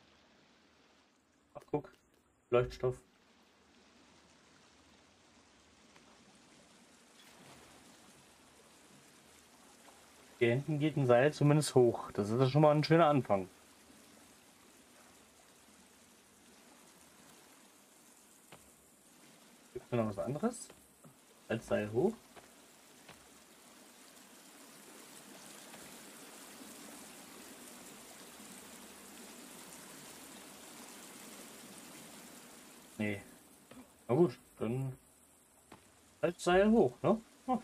Ach, guck. Leuchtstoff. Hier hinten geht ein Seil zumindest hoch. Das ist ja schon mal ein schöner Anfang. Braucht man noch was anderes? Als Seil hoch? Nee. Na gut, dann als Seil hoch, ne? Ja.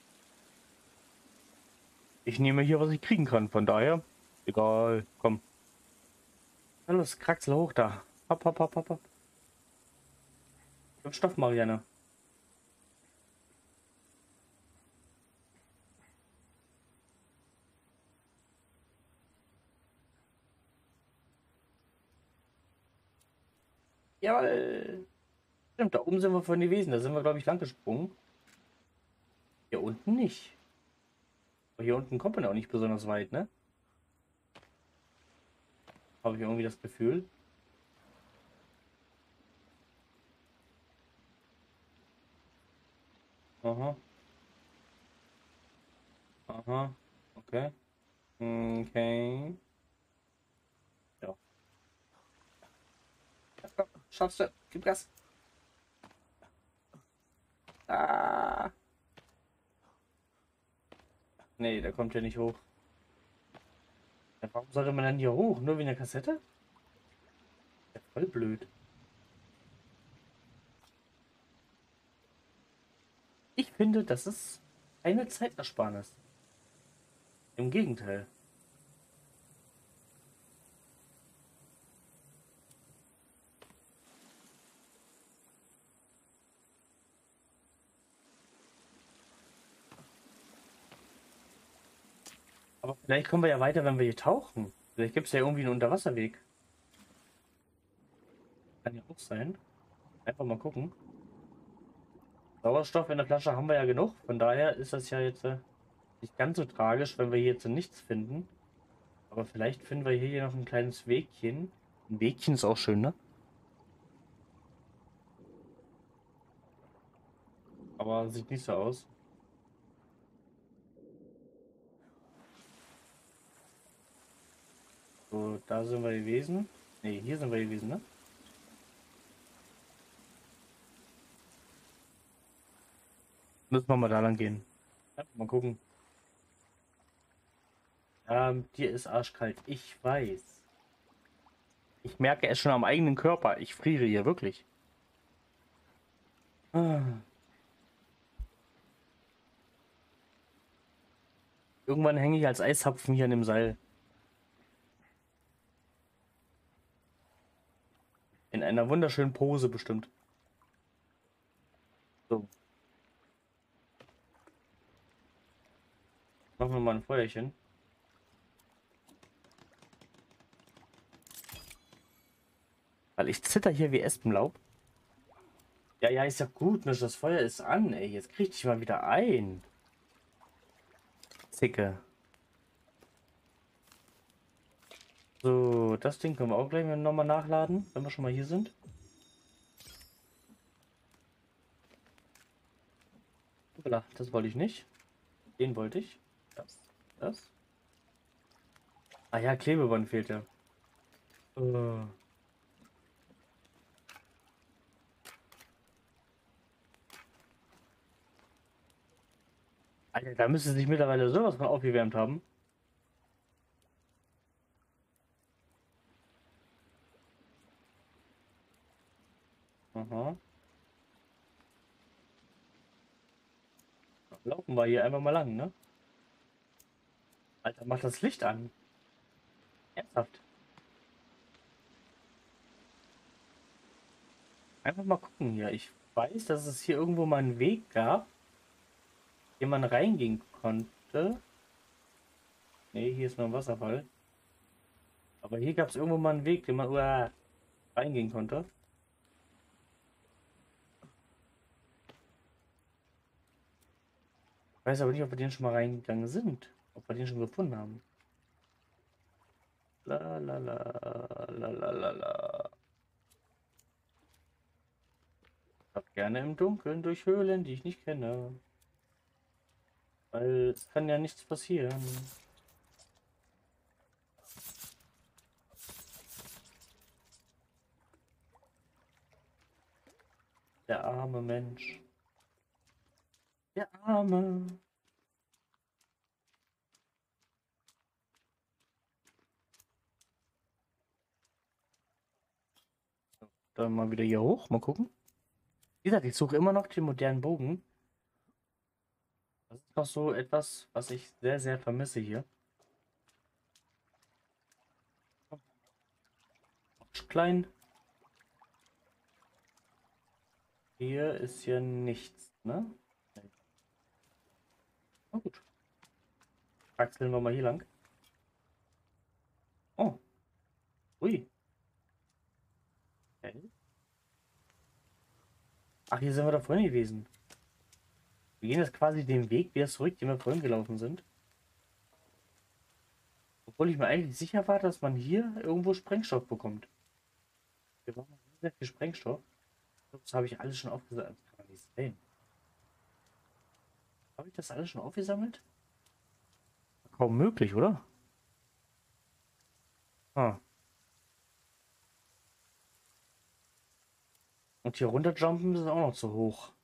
Ich nehme hier, was ich kriegen kann, von daher. Egal, komm. Na los, Kraxel hoch da. Hopp, hopp, hopp, hopp, hopp. Hübsch Stoff, Marianne. Jawohl. Stimmt, da oben sind wir von gewesen. Da sind wir, glaube ich, lang gesprungen. Hier unten nicht. Aber hier unten kommt man auch nicht besonders weit, ne? Habe ich irgendwie das Gefühl. Aha. Aha. Okay. Okay. Ja. Ja, komm, schaffst du. Gib Gas. Ah. Nee, der kommt ja nicht hoch. Ja, warum sollte man denn hier hoch? Nur wie eine Kassette? Ja, voll blöd. Ich finde, das ist eine Zeitersparnis. Im Gegenteil. Aber vielleicht kommen wir ja weiter, wenn wir hier tauchen. Vielleicht gibt es ja irgendwie einen Unterwasserweg. Kann ja auch sein. Einfach mal gucken. Sauerstoff in der Flasche haben wir ja genug. Von daher ist das ja jetzt nicht ganz so tragisch, wenn wir hier jetzt nichts finden. Aber vielleicht finden wir hier noch ein kleines Wegchen. Ein Wegchen ist auch schön, ne? Aber sieht nicht so aus. So, da sind wir gewesen. Ne, hier sind wir gewesen, ne? Müssen wir mal da lang gehen. Einfach mal gucken. Dir ist arschkalt. Ich weiß. Ich merke es schon am eigenen Körper. Ich friere hier wirklich. Ah. Irgendwann hänge ich als Eiszapfen hier an dem Seil. In einer wunderschönen Pose bestimmt. So, machen wir mal ein Feuerchen. Weil ich zitter hier wie Espenlaub. Ja, ja, ist ja gut, Mensch, das Feuer ist an, ey. Jetzt krieg ich dich mal wieder ein. Zicke. So, das Ding können wir auch gleich nochmal nachladen, wenn wir schon mal hier sind. Hoppla, das wollte ich nicht. Den wollte ich. Das. Ah ja, Klebeband fehlt ja. Äh. Alter, da müsste sich mittlerweile sowas von aufgewärmt haben. Aha. Laufen wir hier einfach mal lang, ne? Alter, mach das Licht an. Ernsthaft. Einfach mal gucken hier. Ich weiß, dass es hier irgendwo mal einen Weg gab, den man reingehen konnte. Ne, hier ist noch ein Wasserfall. Aber hier gab es irgendwo mal einen Weg, den man reingehen konnte. Ich weiß aber nicht, ob wir den schon mal reingegangen sind. Ob wir den schon gefunden haben. La la la la la la la. Ich hab gerne im Dunkeln durch Höhlen, die ich nicht kenne. Weil es kann ja nichts passieren. Der arme Mensch. Der arme. Dann mal wieder hier hoch. Mal gucken. Wie gesagt, ich suche immer noch den modernen Bogen. Das ist noch so etwas, was ich sehr, sehr vermisse hier. Klein. Hier ist ja nichts, ne? Nee. Na gut. Wechseln wir mal hier lang. Oh. Ui. Okay. Ach, hier sind wir da vorhin gewesen. Wir gehen jetzt quasi den Weg wieder zurück, den wir vorhin gelaufen sind. Obwohl ich mir eigentlich sicher war, dass man hier irgendwo Sprengstoff bekommt. Wir brauchen sehr viel Sprengstoff. Das habe ich alles schon aufgesammelt. Das kann man nicht sehen. Habe ich das alles schon aufgesammelt? Kaum möglich, oder? Ah. Und hier runterjumpen ist auch noch zu hoch.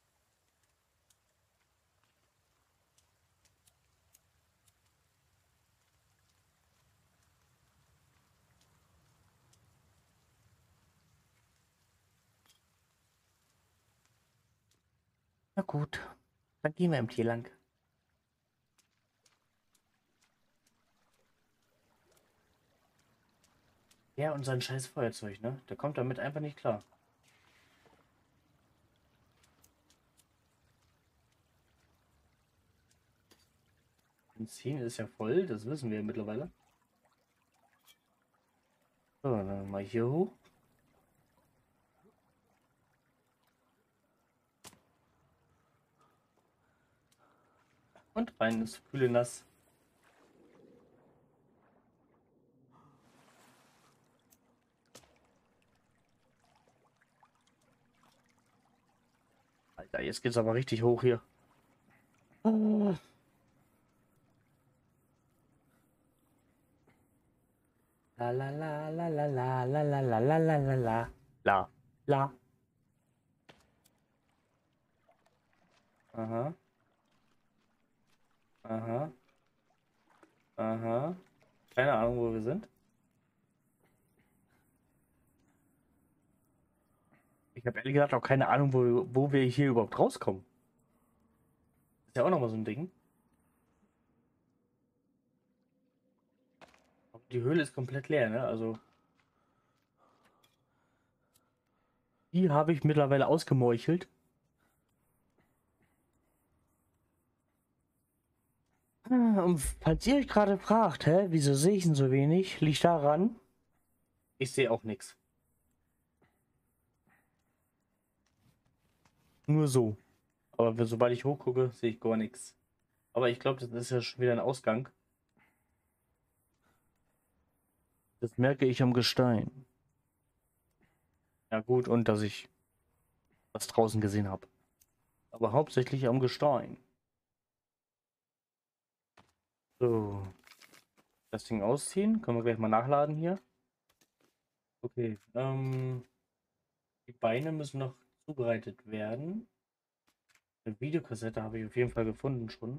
Na gut, dann gehen wir im Tier lang. Ja, und sein scheiß Feuerzeug, ne? Der kommt damit einfach nicht klar. Benzin ist ja voll, das wissen wir mittlerweile. So, dann mal hier hoch. Und rein ins kühle Nass. Alter, jetzt geht's aber richtig hoch hier. Oh. La la la la la la la la la la la la la la la. Aha. Aha. Aha. Keine Ahnung, wo wir sind. Ich habe ehrlich gesagt auch keine Ahnung, wo wir hier überhaupt rauskommen. Ist ja auch nochmal so ein Ding. Die Höhle ist komplett leer, ne? Also, die habe ich mittlerweile ausgemeuchelt. Und falls ihr euch gerade fragt, hä, wieso sehe ich ihn so wenig, liegt daran, ich sehe auch nichts. Nur so. Aber sobald ich hochgucke, sehe ich gar nichts. Aber ich glaube, das ist ja schon wieder ein Ausgang. Das merke ich am Gestein. Ja gut, und dass ich was draußen gesehen habe. Aber hauptsächlich am Gestein. So. Das Ding ausziehen. Können wir gleich mal nachladen hier. Okay. Die Beine müssen noch zubereitet werden. Eine Videokassette habe ich auf jeden Fall gefunden schon.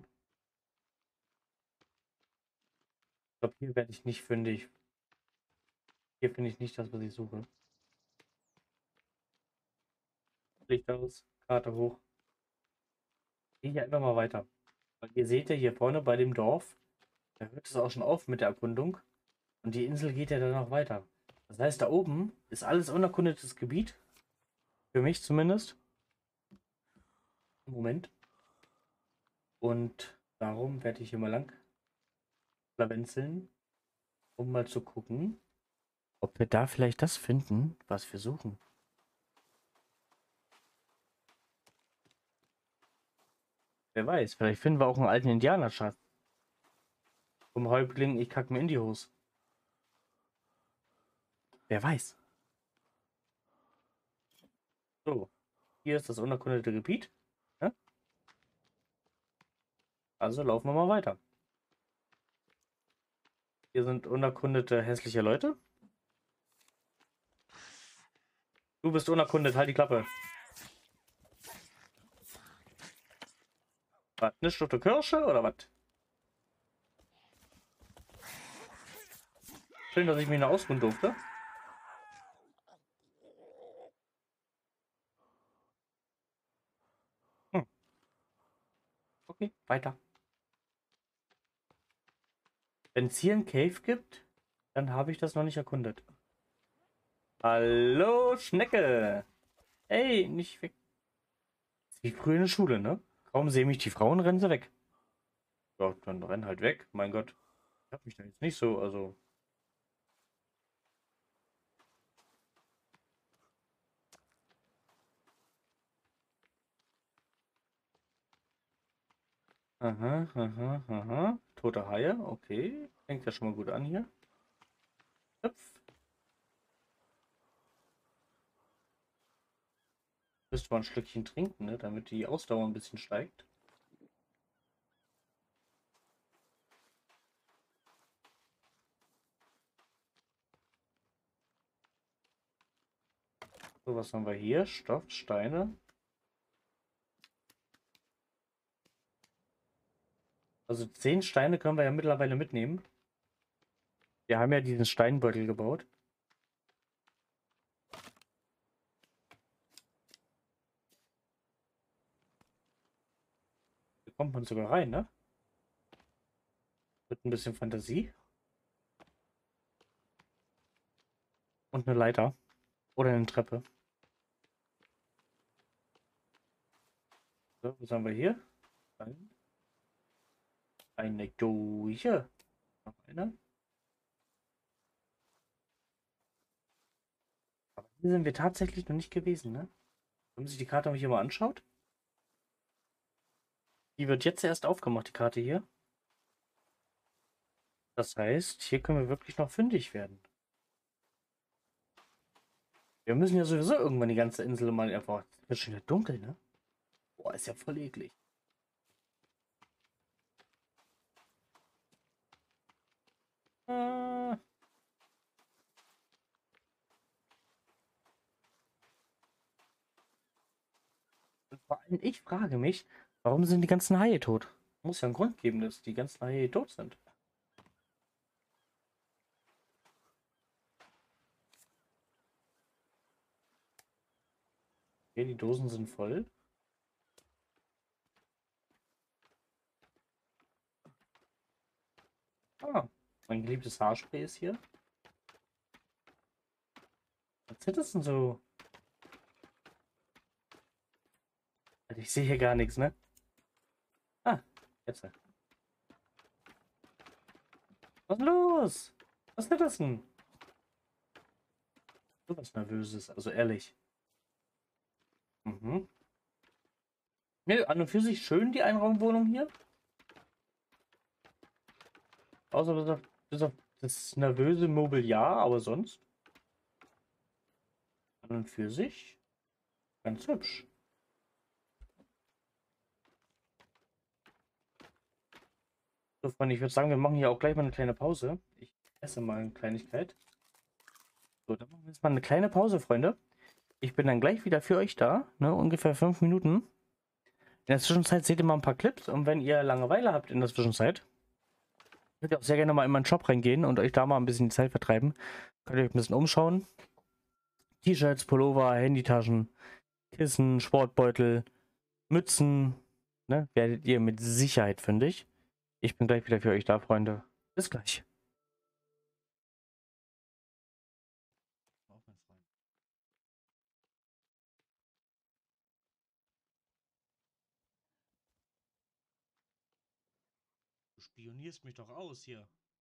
Ich glaube, hier werde ich nicht fündig. Hier finde ich nicht das, was ich suche. Licht aus, Karte hoch. Gehe hier einfach mal weiter. Weil ihr seht ja hier vorne bei dem Dorf, da hört es auch schon auf mit der Erkundung. Und die Insel geht ja dann noch weiter. Das heißt, da oben ist alles unerkundetes Gebiet. Für mich zumindest. Moment. Und darum werde ich hier mal lang lavenzeln, um mal zu gucken, ob wir da vielleicht das finden, was wir suchen. Wer weiß, vielleicht finden wir auch einen alten Indianerschatz. Vom Häuptling, ich kack mir in die Hose. Wer weiß. So, hier ist das unerkundete Gebiet. Ja? Also laufen wir mal weiter. Hier sind unerkundete hässliche Leute. Du bist unerkundet, halt die Klappe. Was? Eine Schluchte Kirsche oder was? Schön, dass ich mich noch ausruhen durfte. Hm. Okay, weiter. Wenn es hier ein Cave gibt, dann habe ich das noch nicht erkundet. Hallo, Schnecke. Ey, nicht weg. Wie früher in der Schule, ne? Kaum sehen mich die Frauen, rennen sie weg. Ja, dann renn halt weg. Mein Gott. Ich hab mich da jetzt nicht so, also. Aha, aha, aha. Tote Haie, okay. Fängt ja schon mal gut an hier. Hüpf. Müsste mal ein Schlückchen trinken, ne? Damit die Ausdauer ein bisschen steigt. So, was haben wir hier? Stoff, Steine. Also 10 Steine können wir ja mittlerweile mitnehmen. Wir haben ja diesen Steinbeutel gebaut. Da kommt man sogar rein, ne? Mit ein bisschen Fantasie. Und eine Leiter. Oder eine Treppe. So, was haben wir hier? Eine Doche. Noch eine. Aber hier sind wir tatsächlich noch nicht gewesen, ne? Wenn man sich die Karte hier mal anschaut. Die wird jetzt erst aufgemacht, die Karte hier. Das heißt, hier können wir wirklich noch fündig werden. Wir müssen ja sowieso irgendwann die ganze Insel mal einfach. Es wird schon wieder dunkel, ne? Boah, ist ja voll eklig. Äh, Vor allem, ich frage mich, warum sind die ganzen Haie tot? Muss ja einen Grund geben, dass die ganzen Haie tot sind. Okay, die Dosen sind voll. Ah, mein geliebtes Haarspray ist hier. Was ist das denn so? Also ich sehe hier gar nichts, ne? Ah, jetzt. Was ist los? Was ist das denn? So was Nervöses, also ehrlich. Mhm. Ne, an und für sich schön, die Einraumwohnung hier. Außer bis auf das nervöse Mobiliar, aber sonst. An und für sich ganz hübsch. So, Freunde, ich würde sagen, wir machen hier auch gleich mal eine kleine Pause. Ich esse mal eine Kleinigkeit. So, dann machen wir jetzt mal eine kleine Pause, Freunde. Ich bin dann gleich wieder für euch da, ne? Ungefähr 5 Minuten. In der Zwischenzeit seht ihr mal ein paar Clips und wenn ihr Langeweile habt in der Zwischenzeit, könnt ihr auch sehr gerne mal in meinen Shop reingehen und euch da mal ein bisschen die Zeit vertreiben. Könnt ihr euch ein bisschen umschauen. T-Shirts, Pullover, Handytaschen, Kissen, Sportbeutel, Mützen, ne? Werdet ihr mit Sicherheit fündig. Ich bin gleich wieder für euch da, Freunde. Bis gleich. Du spionierst mich doch aus hier.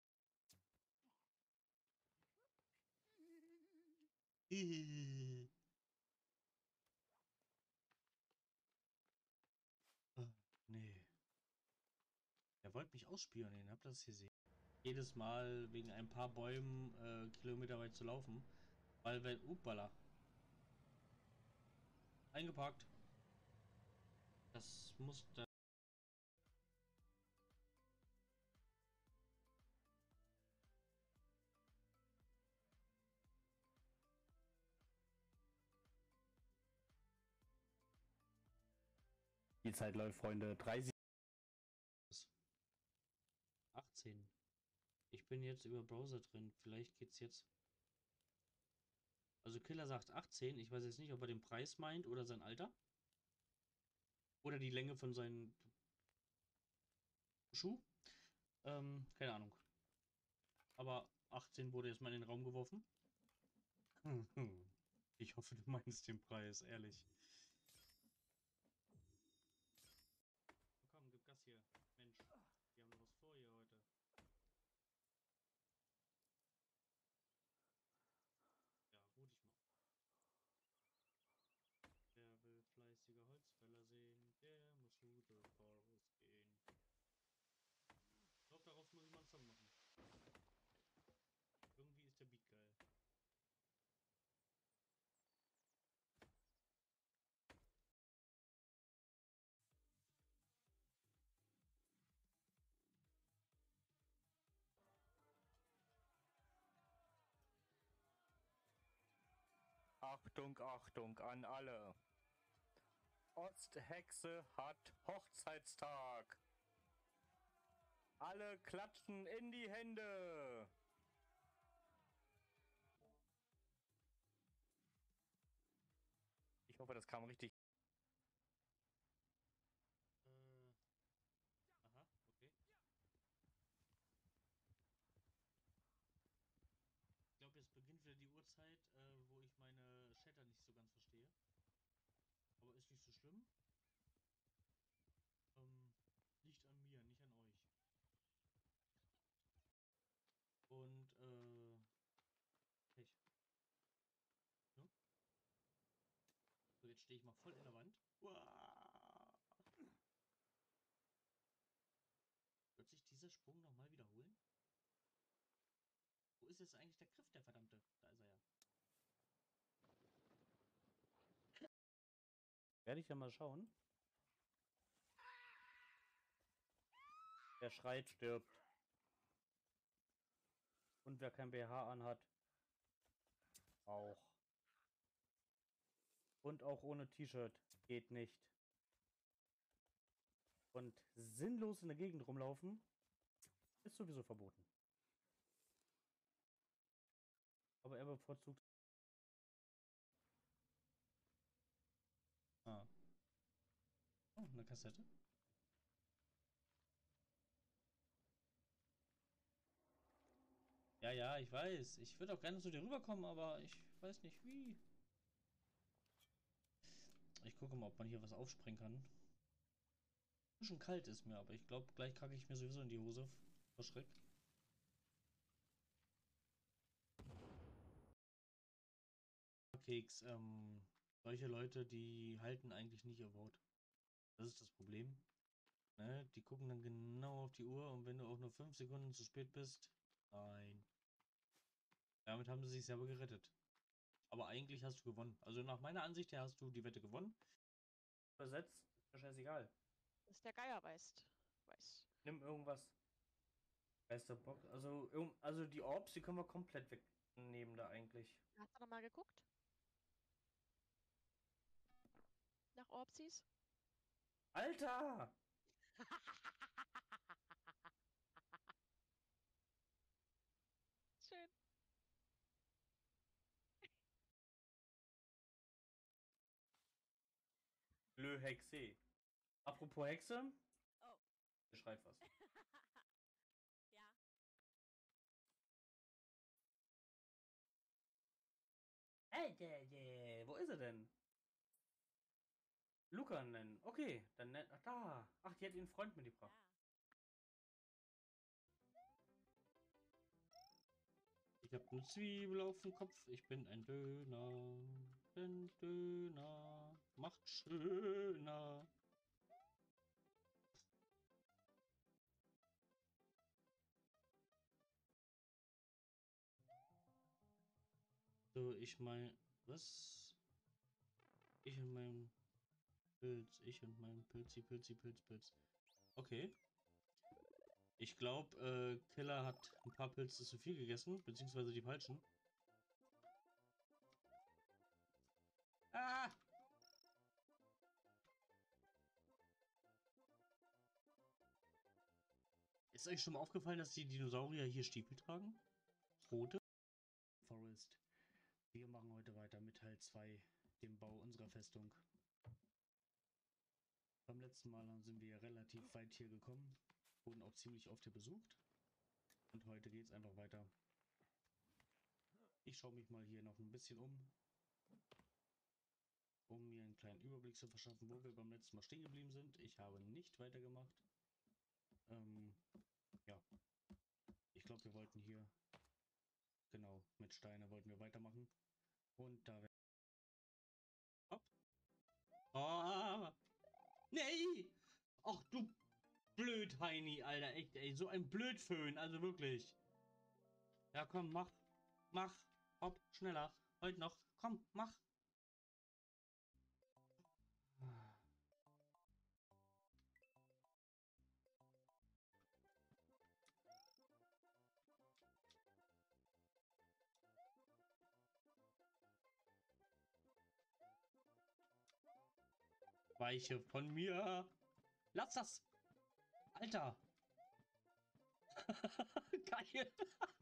Nee. Er wollte mich ausspionieren, habt ihr das gesehen? Jedes Mal wegen ein paar Bäumen Kilometer weit zu laufen. Weil wenn. Upala. Eingepackt. Das muss da. Die Zeit läuft, Freunde. 30 bin jetzt über Browser drin. Vielleicht geht's jetzt. Also Killer sagt 18. Ich weiß jetzt nicht, ob er den Preis meint oder sein Alter. Oder die Länge von seinem Schuh. Keine Ahnung. Aber 18 wurde jetzt mal in den Raum geworfen. Ich hoffe, du meinst den Preis, ehrlich. Komm, gib Gas hier. Mensch, wir haben noch was vor hier heute. Ja, ruh dich mal. Wer will fleißige Holzfäller sehen, der muss zu The Forest gehen. Ich glaube, daraus muss ich mal einen Song machen. Irgendwie ist der Beat geil. Achtung, Achtung an alle. Osthexe hat Hochzeitstag. Alle klatschen in die Hände. Ich hoffe, das kam richtig. Aha, okay. Ich glaube, jetzt beginnt wieder die Uhrzeit, wo ich meine Shatter nicht so ganz verstehe. Aber ist nicht so schlimm. Liegt an mir, nicht an euch. Und, Pech. Ne? So, jetzt stehe ich mal voll in der Wand. Uah. Wird sich dieser Sprung nochmal wiederholen? Wo ist jetzt eigentlich der Griff, der verdammte? Da ist er ja. Werde ich ja mal schauen. Wer schreit, stirbt. Und wer kein BH anhat, auch. Und auch ohne T-Shirt geht nicht. Und sinnlos in der Gegend rumlaufen ist sowieso verboten. Aber er bevorzugt. Ah. Oh, eine Kassette. Ja, ja, ich weiß. Ich würde auch gerne zu dir rüberkommen, aber ich weiß nicht wie. Ich gucke mal, ob man hier was aufspringen kann. Ein bisschen kalt ist mir, aber ich glaube, gleich kacke ich mir sowieso in die Hose. Vor Schreck. Keks, solche Leute, die halten eigentlich nicht ihr Wort. Das ist das Problem. Ne? Die gucken dann genau auf die Uhr und wenn du auch nur 5 Sekunden zu spät bist, nein. Damit haben sie sich selber gerettet. Aber eigentlich hast du gewonnen. Also nach meiner Ansicht her hast du die Wette gewonnen. Übersetzt, ist mir scheißegal. Dass der Geier weiß. Nimm irgendwas. Geisterbock. Also die Orbs, die können wir komplett wegnehmen da eigentlich. Hast du noch mal geguckt? Nach Orbsis? Alter! Schön. Lö Hexe. Apropos Hexe. Oh. Ihr schreit was. Ja. Wo ist er denn? Luca nennen. Okay, dann nennt. Ach, da. Ach, die hat ihren Freund mitgebracht. Ja. Ich habe eine Zwiebel auf dem Kopf. Ich bin ein Döner. Denn Döner macht schöner. So, ich mein. Was? Ich und mein Pilz. Ich und mein Pilzi, Pilzi, Pilz, Pilz. Okay. Ich glaube, Killer hat ein paar Pilze zu viel gegessen, beziehungsweise die falschen. Ah! Ist euch schon mal aufgefallen, dass die Dinosaurier hier Stiefel tragen? Rote? Forest. Wir machen heute weiter mit Teil 2, dem Bau unserer Festung. Beim letzten Mal sind wir relativ weit hier gekommen, wurden auch ziemlich oft hier besucht. Und heute geht es einfach weiter. Ich schaue mich mal hier noch ein bisschen um mir einen kleinen Überblick zu verschaffen, wo wir beim letzten Mal stehen geblieben sind. Ich habe nicht weitergemacht. Ja, ich glaube, wir wollten hier, genau, mit Steine wollten wir weitermachen. Und da wäre... Hopp. Oh, nee! Ach du blöd, Heini, Alter, echt, ey, so ein Blödföhn, also wirklich. Ja, komm, mach, hopp, schneller, heute noch, komm, mach. Weiche von mir. Lass das. Alter. Geil.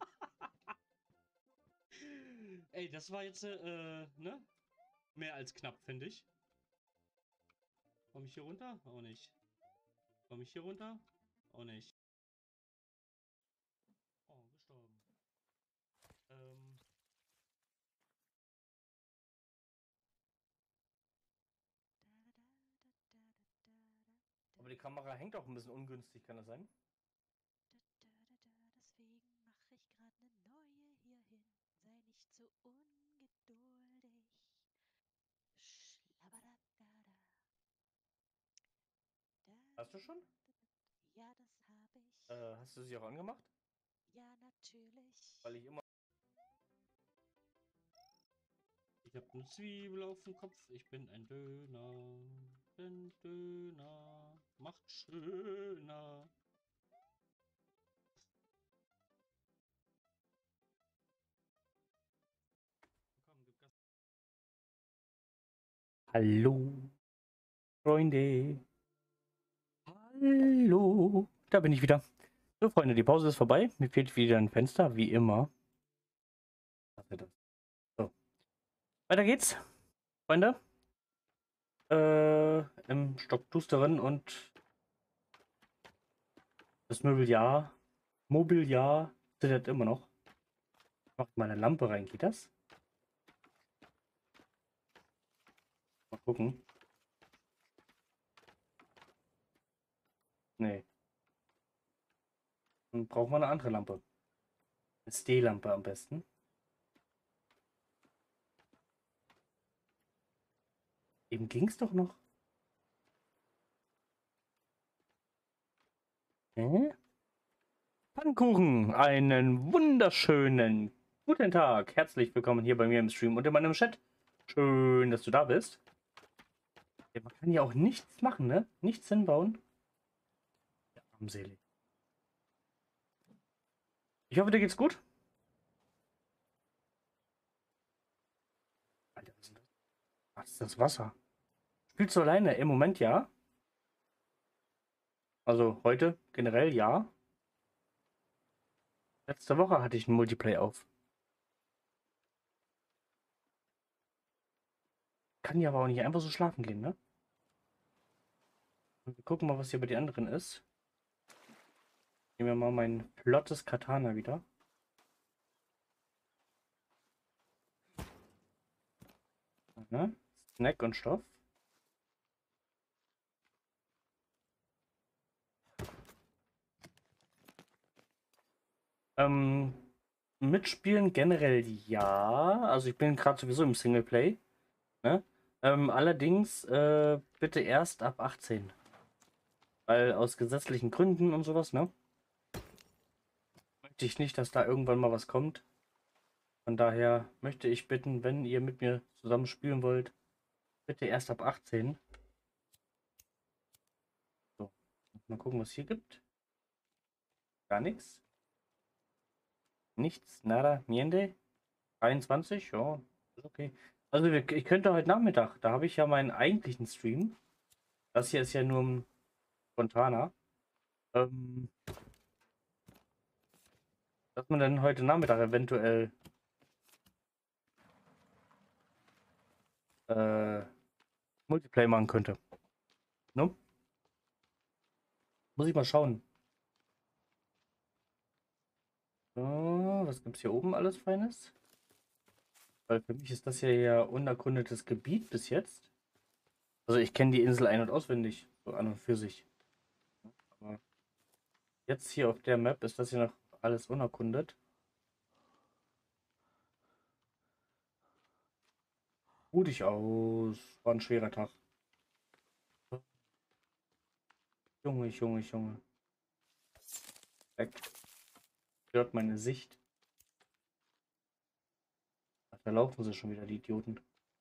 Ey, das war jetzt, ne? Mehr als knapp, finde ich. Komme ich hier runter? Auch nicht. Komme ich hier runter? Auch nicht. Oh, gestorben. Aber die Kamera hängt auch ein bisschen ungünstig, kann das sein? Deswegen mache ich gerade eine neue hier hin. Sei nicht so ungeduldig. Schlabbadadada. Hast du schon? Ja, das habe ich. Hast du sie auch angemacht? Ja, natürlich. Weil ich immer... Ich habe eine Zwiebel auf dem Kopf. Ich bin ein Döner. Bin Döner. Macht schöner. Komm, gib Gas. Hallo, Freunde. Hallo. Da bin ich wieder. So, Freunde, die Pause ist vorbei. Mir fehlt wieder ein Fenster, wie immer. So. Weiter geht's, Freunde. Im Stockdusteren und das Mobiliar zittert immer noch. Ich mach mal eine Lampe rein, geht das? Mal gucken. Nee. Dann brauchen wir eine andere Lampe. Eine Stehlampe am besten. Eben ging es doch noch. Pfannkuchen, einen wunderschönen guten Tag. Herzlich willkommen hier bei mir im Stream und in meinem Chat. Schön, dass du da bist. Ja, man kann ja auch nichts machen, ne? Nichts hinbauen. Ja, armselig. Ich hoffe, dir geht's gut. Alter, was ist das? Was ist das Wasser? Spielst du alleine? Im Moment ja. Also heute generell ja. Letzte Woche hatte ich einen Multiplayer auf. Kann ja aber auch nicht einfach so schlafen gehen, ne? Wir gucken mal, was hier bei den anderen ist. Nehmen wir mal mein flottes Katana wieder. Aha. Snack und Stoff. Mitspielen generell ja. Also ich bin gerade sowieso im Singleplay. Ne? Allerdings bitte erst ab 18. Weil aus gesetzlichen Gründen und sowas, ne? Möchte ich nicht, dass da irgendwann mal was kommt. Von daher möchte ich bitten, wenn ihr mit mir zusammen spielen wollt, bitte erst ab 18. So, mal gucken, was es hier gibt. Gar nichts. Nichts, nada, niente. 23, ja, ist okay. Also ich könnte heute Nachmittag, da habe ich ja meinen eigentlichen Stream. Das hier ist ja nur ein spontaner. dass man dann heute Nachmittag eventuell Multiplayer machen könnte. Ne? Muss ich mal schauen. So, was gibt's hier oben alles Feines? Weil für mich ist das ja unerkundetes Gebiet bis jetzt. Also ich kenne die Insel ein- und auswendig, so an und für sich. Aber jetzt hier auf der Map ist das hier noch alles unerkundet. Ruh dich aus. War ein schwerer Tag. Junge, Junge, Junge. Weg. Stört meine Sicht. Ach, da laufen sie schon wieder, die Idioten.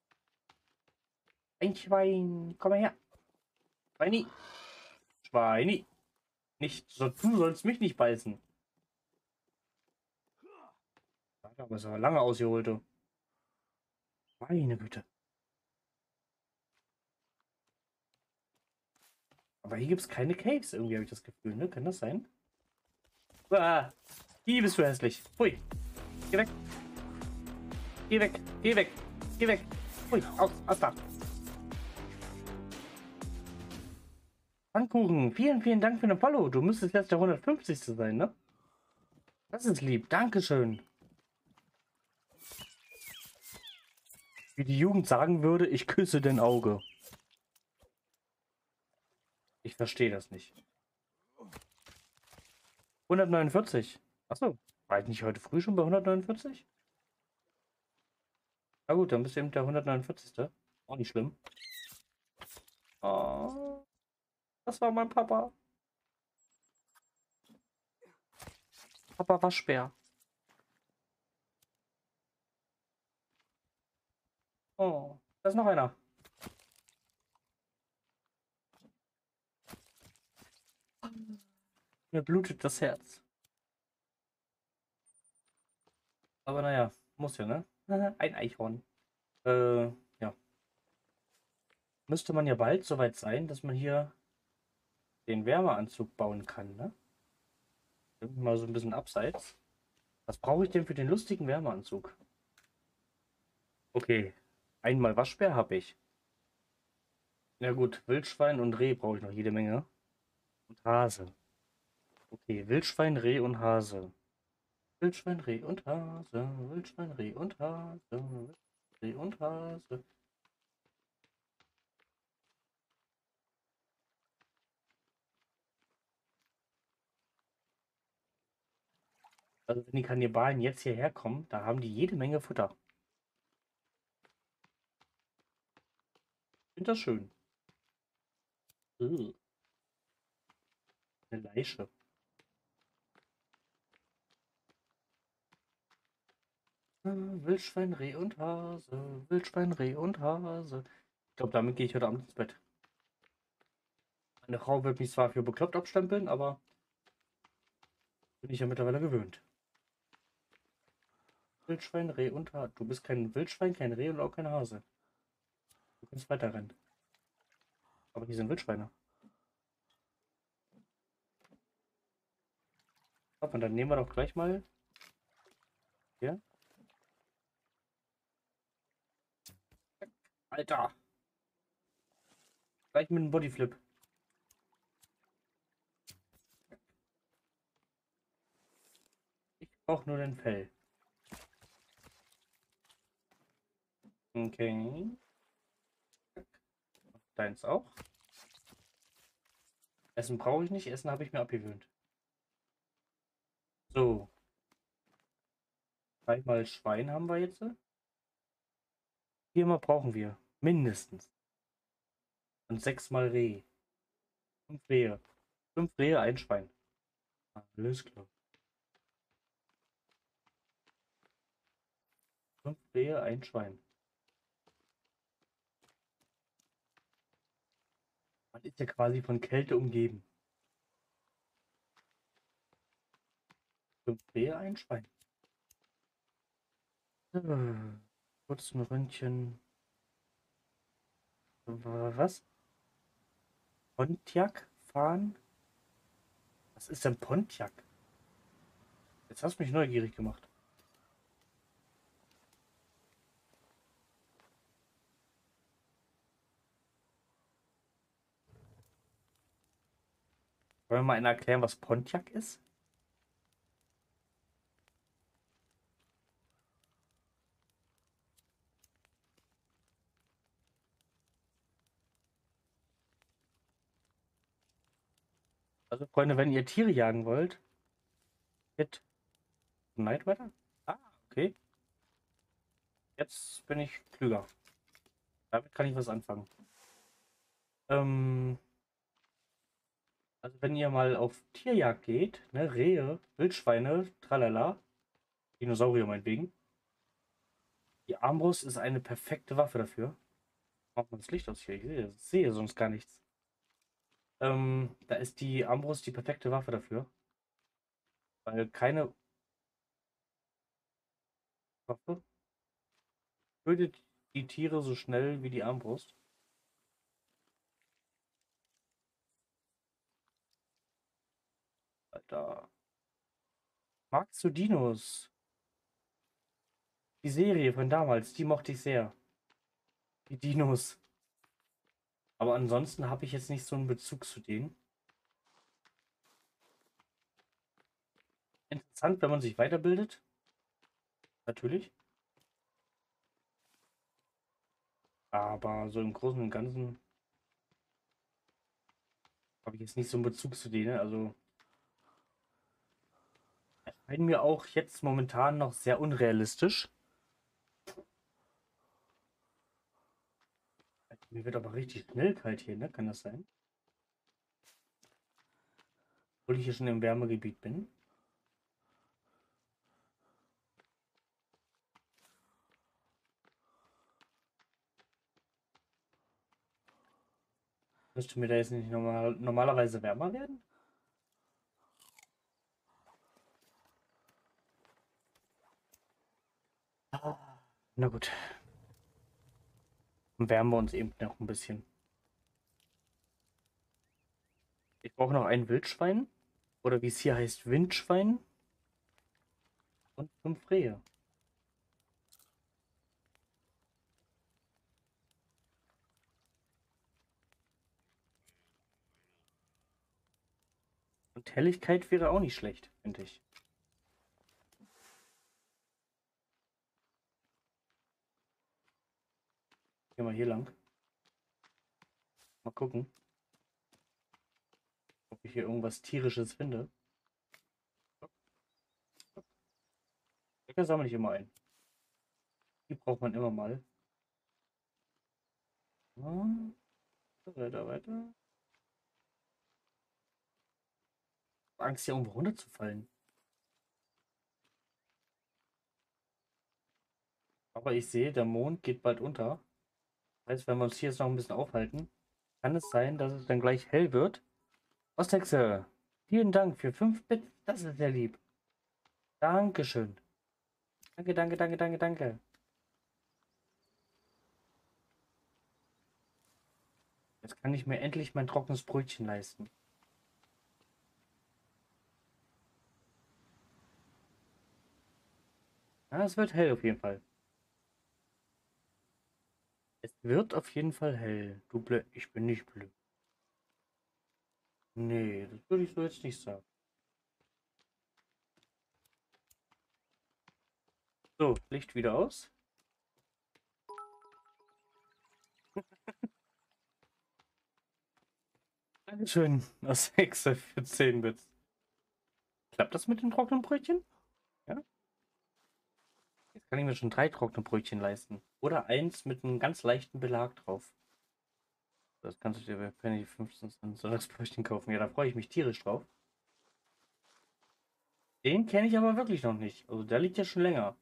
Ein Schwein. Komm mal her. Schweini. Schweini. Nicht, so, du sollst mich nicht beißen. Aber es ist aber lange ausgeholt, du. Meine Güte. Aber hier gibt es keine Caves, irgendwie habe ich das Gefühl, ne? Kann das sein? Ah, hier bist du hässlich. Hui. Geh weg. Geh weg. Geh weg. Geh weg. Hui. Aus da. Pfannkuchen, vielen Dank für den Follow. Du müsstest jetzt der 150. sein, ne? Das ist lieb. Dankeschön. Wie die Jugend sagen würde, ich küsse dein Auge. Ich verstehe das nicht. 149. Achso, war ich nicht heute früh schon bei 149? Na gut, dann bist du eben der 149. Auch nicht schlimm. Oh, das war mein Papa. Papa Waschbär. Oh, da ist noch einer. Mir blutet das Herz. Aber naja, muss ja, ne? Ein Eichhorn. Ja. Müsste man ja bald soweit sein, dass man hier den Wärmeanzug bauen kann, ne? Mal so ein bisschen abseits. Was brauche ich denn für den lustigen Wärmeanzug? Okay, einmal Waschbär habe ich. Ja gut, Wildschwein und Reh brauche ich noch jede Menge. Und Hase. Okay, Wildschwein, Reh und Hase. Wildschwein, Reh und Hase. Wildschwein, Reh und Hase. Reh und Hase. Also wenn die Kannibalen jetzt hierher kommen, da haben die jede Menge Futter. Ich finde das schön. Eine Leiche. Wildschwein, Reh und Hase. Wildschwein, Reh und Hase. Ich glaube, damit gehe ich heute Abend ins Bett. Meine Frau wird mich zwar für bekloppt abstempeln, aber bin ich ja mittlerweile gewöhnt. Wildschwein, Reh und Hase. Du bist kein Wildschwein, kein Reh und auch kein Hase. Du kannst weiterrennen. Aber hier sind Wildschweine. Und dann nehmen wir doch gleich mal hier. Alter! Gleich mit einem Bodyflip. Ich brauche nur den Fell. Okay. Deins auch. Essen brauche ich nicht. Essen habe ich mir abgewöhnt. So. Dreimal Schwein haben wir jetzt. Viermal brauchen wir. Mindestens. Und sechsmal Reh. Fünf Rehe. Fünf Rehe, ein Schwein. Alles klar. Fünf Rehe, ein Schwein. Man ist ja quasi von Kälte umgeben. Fünf Rehe, ein Schwein. Kurz ein Röntgen. Was? Pontiac fahren? Was ist denn Pontiac? Jetzt hast du mich neugierig gemacht. Wollen wir mal einer erklären, was Pontiac ist? Also, Freunde, wenn ihr Tiere jagen wollt, hit Night Rider? Ah, okay. Jetzt bin ich klüger. Damit kann ich was anfangen. Ähm, also wenn ihr mal auf Tierjagd geht, ne, Rehe, Wildschweine, tralala, Dinosaurier meinetwegen, die Armbrust ist eine perfekte Waffe dafür. Macht mal das Licht aus hier, ich sehe sonst gar nichts. Da ist die Armbrust die perfekte Waffe dafür, weil keine Waffe tötet die Tiere so schnell wie die Armbrust. Alter. Magst du Dinos? Die Serie von damals, die mochte ich sehr. Die Dinos. Aber ansonsten habe ich jetzt nicht so einen Bezug zu denen. Interessant, wenn man sich weiterbildet. Natürlich. Aber so im Großen und Ganzen habe ich jetzt nicht so einen Bezug zu denen. Also erscheinen mir auch jetzt momentan noch sehr unrealistisch. Mir wird aber richtig schnell kalt hier, ne? Kann das sein? Obwohl ich hier schon im Wärmegebiet bin. Müsste mir da jetzt nicht normalerweise wärmer werden? Na gut. Dann wärmen wir uns eben noch ein bisschen. Ich brauche noch ein Wildschwein. Oder wie es hier heißt, Windschwein. Und 5 Rehe. Und Helligkeit wäre auch nicht schlecht, finde ich. Gehen wir hier lang. Mal gucken, ob ich hier irgendwas Tierisches finde. Lecker sammle ich immer ein. Die braucht man immer mal. Ja, weiter, weiter. Angst, hier irgendwo runterzufallen. Aber ich sehe, der Mond geht bald unter. Das heißt, wenn wir uns hier jetzt noch ein bisschen aufhalten, kann es sein, dass es dann gleich hell wird. Osthexe, vielen Dank für 5 Bit. Das ist sehr lieb. Dankeschön. Danke, danke, danke, danke, danke. Jetzt kann ich mir endlich mein trockenes Brötchen leisten. Ja, es wird hell auf jeden Fall. Es wird auf jeden Fall hell. Du blöd. Ich bin nicht blöd. Nee, das würde ich so jetzt nicht sagen. So, Licht wieder aus. Dankeschön. Aus 6 für 10 Bits. Klappt das mit den trockenen Brötchen? Ja. Jetzt kann ich mir schon 3 trockene Brötchen leisten. Oder eins mit einem ganz leichten Belag drauf. Das kannst du dir bei Penny 15 Cent Sonntagsbrötchen kaufen. Ja, da freue ich mich tierisch drauf. Den kenne ich aber wirklich noch nicht. Also der liegt ja schon länger.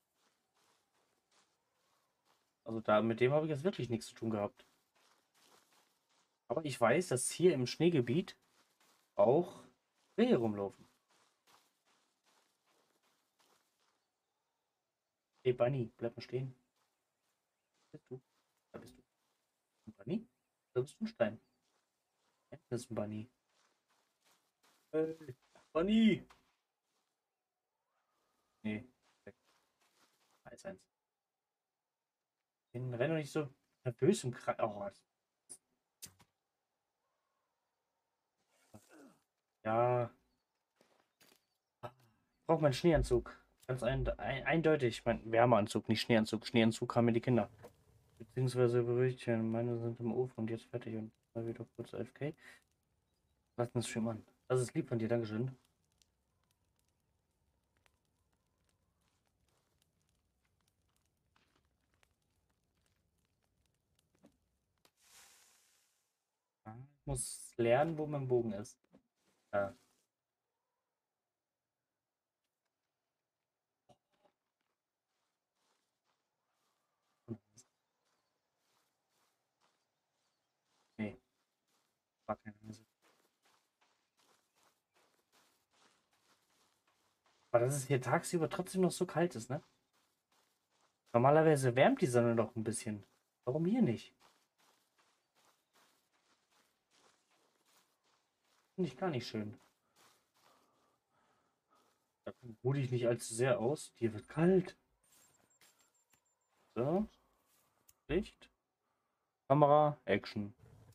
Also da mit dem habe ich jetzt wirklich nichts zu tun gehabt. Aber ich weiß, dass hier im Schneegebiet auch Rehe rumlaufen. Hey Bunny, bleib mal stehen. Wo bist du? Da bist du. Ein Bunny? Da bist du ein Stein. Das ist ein Bunny. Hey, Bunny! Nee. Weg. 1-1. Renn doch nicht so nervös im Kreis. Oh, ja. Ich brauche meinen Schneeanzug. Ganz eindeutig. Mein Wärmeanzug, nicht Schneeanzug. Schneeanzug haben mir die Kinder. Beziehungsweise Brötchen. Meine sind im Ofen und jetzt fertig und mal wieder kurz AFK. Lass uns Stream an. Das ist lieb von dir, Dankeschön. Ich muss lernen, wo mein Bogen ist. Ja. Nee, war keine Hose. Aber dass es hier tagsüber trotzdem noch so kalt ist, ne? Normalerweise wärmt die Sonne doch ein bisschen. Warum hier nicht? Finde ich gar nicht schön. Da ruhe ich nicht allzu sehr aus. Hier wird kalt. So, Licht, Kamera, Action.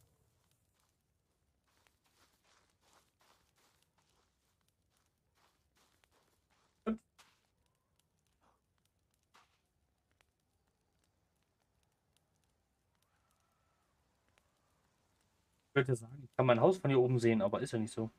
Ich würde sagen, ich kann mein Haus von hier oben sehen, aber ist ja nicht so.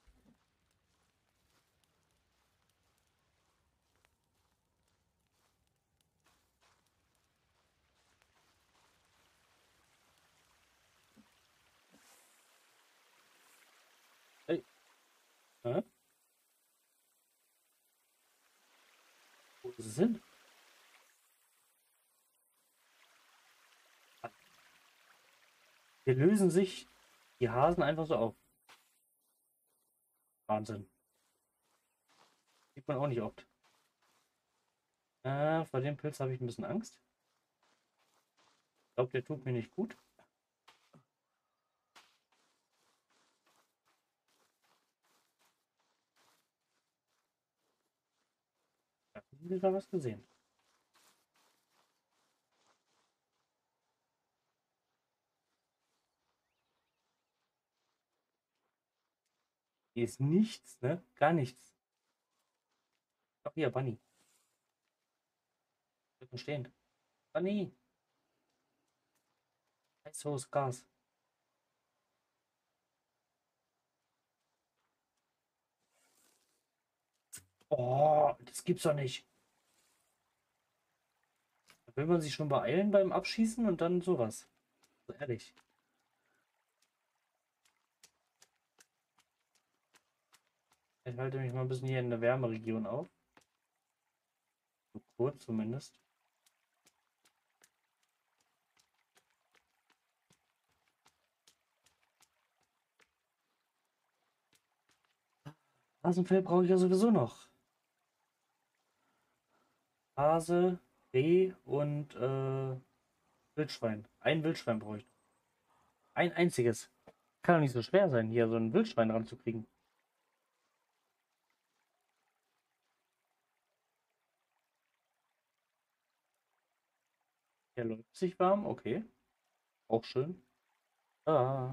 Hey, hä? Wo ist es hin? Hier lösen sich die Hasen einfach so auf. Wahnsinn. Sieht man auch nicht oft. Vor dem Pilz habe ich ein bisschen Angst. Ich glaube, der tut mir nicht gut. Ich habe da was gesehen. Hier ist nichts, ne? Gar nichts. Ach hier, Bunny. Bleibt stehen. Bunny. Heißes Gas. Oh, das gibt's doch nicht. Da will man sich schon beeilen beim Abschießen und dann sowas. So ehrlich. Ich halte mich mal ein bisschen hier in der Wärmeregion auf. So kurz zumindest. Hasenfell brauche ich ja sowieso noch. Hase, Reh und Wildschwein. Ein Wildschwein brauche ich. Ein einziges. Kann doch nicht so schwer sein, hier so ein Wildschwein ranzukriegen. Der läuft sich warm, okay. Auch schön. Ah.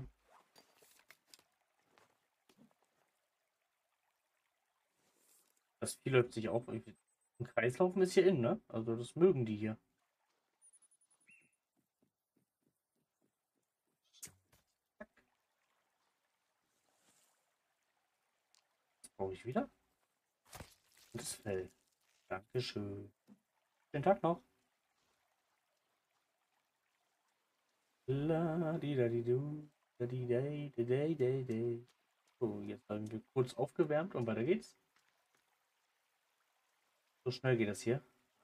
Das Vieh läuft sich auch. Ein Kreislaufen ist hier in, ne? Also das mögen die hier. Das brauche ich wieder. Und das Fell. Dankeschön. Schönen Tag noch. La di da di du. Da di dai, da dai, dai, dai. So, jetzt haben wir kurz aufgewärmt und weiter geht's. So schnell geht das hier.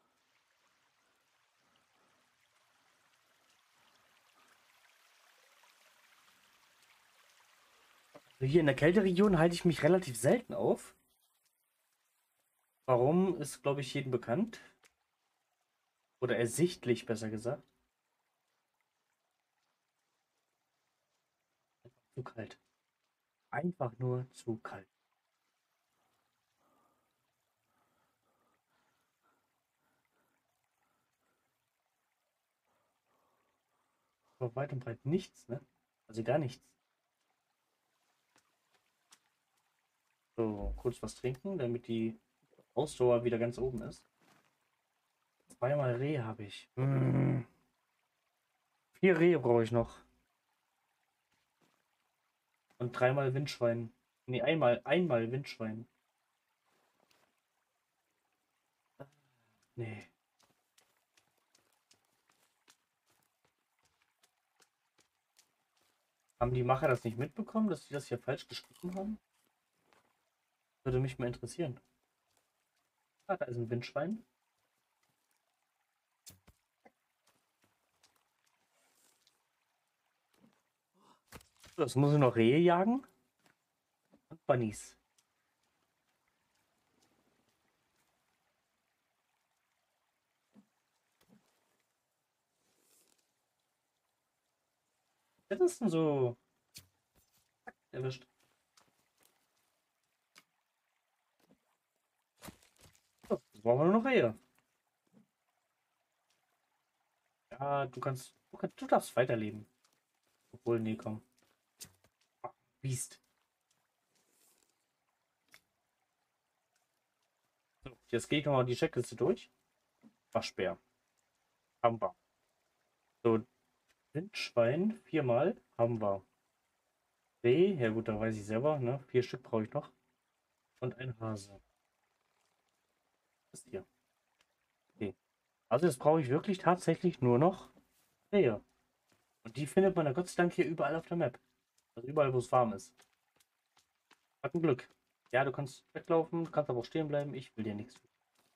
Also hier in der Kälteregion halte ich mich relativ selten auf. Warum ist, glaube ich, jedem bekannt. Oder ersichtlich, besser gesagt. Zu kalt. Einfach nur zu kalt. aber weit und breit nichts, ne? Also gar nichts. So, kurz was trinken, damit die Ausdauer wieder ganz oben ist. Zweimal Reh habe ich. 4 Rehe brauche ich noch. Und 3-mal Windschwein. Nee, einmal Windschwein. Nee. Haben die Macher das nicht mitbekommen, dass sie das hier falsch geschrieben haben? Würde mich mal interessieren. Ah, da ist ein Windschwein. So, jetzt muss ich noch Rehe jagen. Und Bunnies. Was ist denn so erwischt? So, jetzt brauchen wir nur noch Rehe. Ja, du darfst weiterleben. Obwohl, nee, komm. Biest. So, jetzt gehe ich nochmal die Checkliste durch. Waschbär. Haben wir. So, Windschwein 4-mal. Haben wir. Reh, ja gut, da weiß ich selber, ne? 4 Stück brauche ich noch. Und ein Hase. Das ist hier. Okay. Also jetzt brauche ich wirklich tatsächlich nur noch Rehe. Und die findet man ja Gott sei Dank hier überall auf der Map. Also überall, wo es warm ist. Hat ein Glück. Ja, du kannst weglaufen, kannst aber auch stehen bleiben. Ich will dir nichts tun.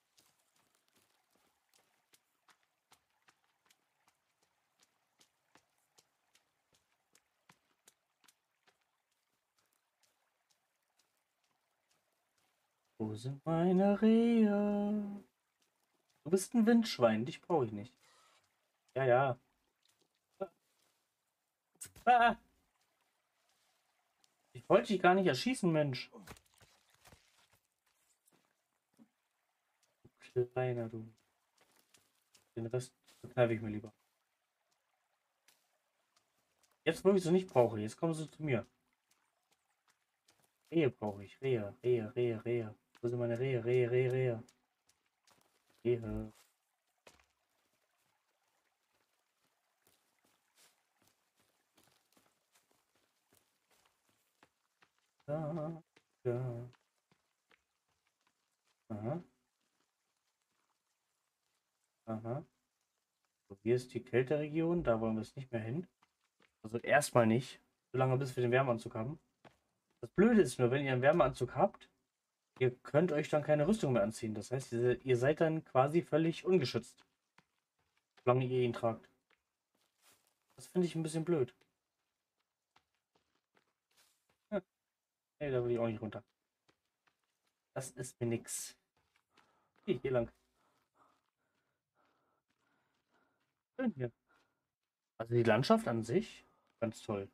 Wo sind meine Rehe? Du bist ein Windschwein, dich brauche ich nicht. Ja, ja. Ah, ich wollte dich gar nicht erschießen, Mensch. Du Kleiner, du. Den Rest verkneife ich mir lieber. Jetzt, wo ich sie nicht brauche, jetzt kommen sie zu mir. Rehe brauche ich. Rehe, Rehe, Rehe, Rehe. Wo sind meine Rehe? Rehe, Rehe, Rehe. Rehe. Da, da. Aha, aha. So, hier ist die Kälteregion, da wollen wir es nicht mehr hin. Also erstmal nicht, solange bis wir den Wärmeanzug haben. Das Blöde ist nur, wenn ihr einen Wärmeanzug habt, ihr könnt euch dann keine Rüstung mehr anziehen. Das heißt, ihr seid dann quasi völlig ungeschützt, solange ihr ihn tragt. Das finde ich ein bisschen blöd. Hm, nee, da will ich auch nicht runter. Das ist mir nix. Hier lang. Schön hier. Also die Landschaft an sich, ganz toll.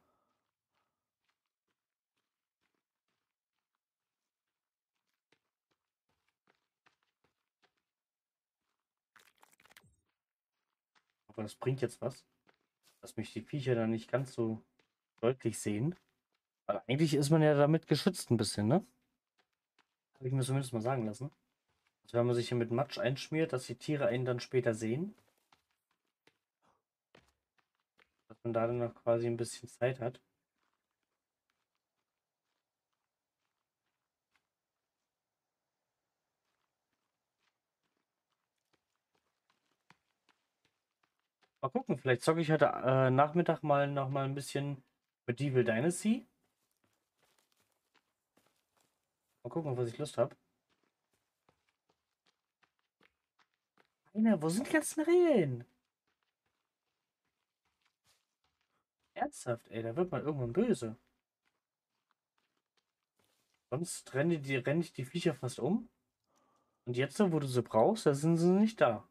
Aber das bringt jetzt was, dass mich die Viecher dann nicht ganz so deutlich sehen. Weil eigentlich ist man ja damit geschützt ein bisschen, ne? Habe ich mir zumindest mal sagen lassen. Also wenn man sich hier mit Matsch einschmiert, dass die Tiere einen dann später sehen. Dass man da dann noch quasi ein bisschen Zeit hat. Mal gucken, vielleicht zocke ich heute Nachmittag mal noch mal ein bisschen Medieval Dynasty. Mal gucken, auf was ich Lust habe. Wo sind die ganzen Rehe hin? Ernsthaft, ey, da wird man irgendwann böse. Sonst renne ich die Viecher fast um. Und jetzt, wo du sie brauchst, da sind sie nicht da.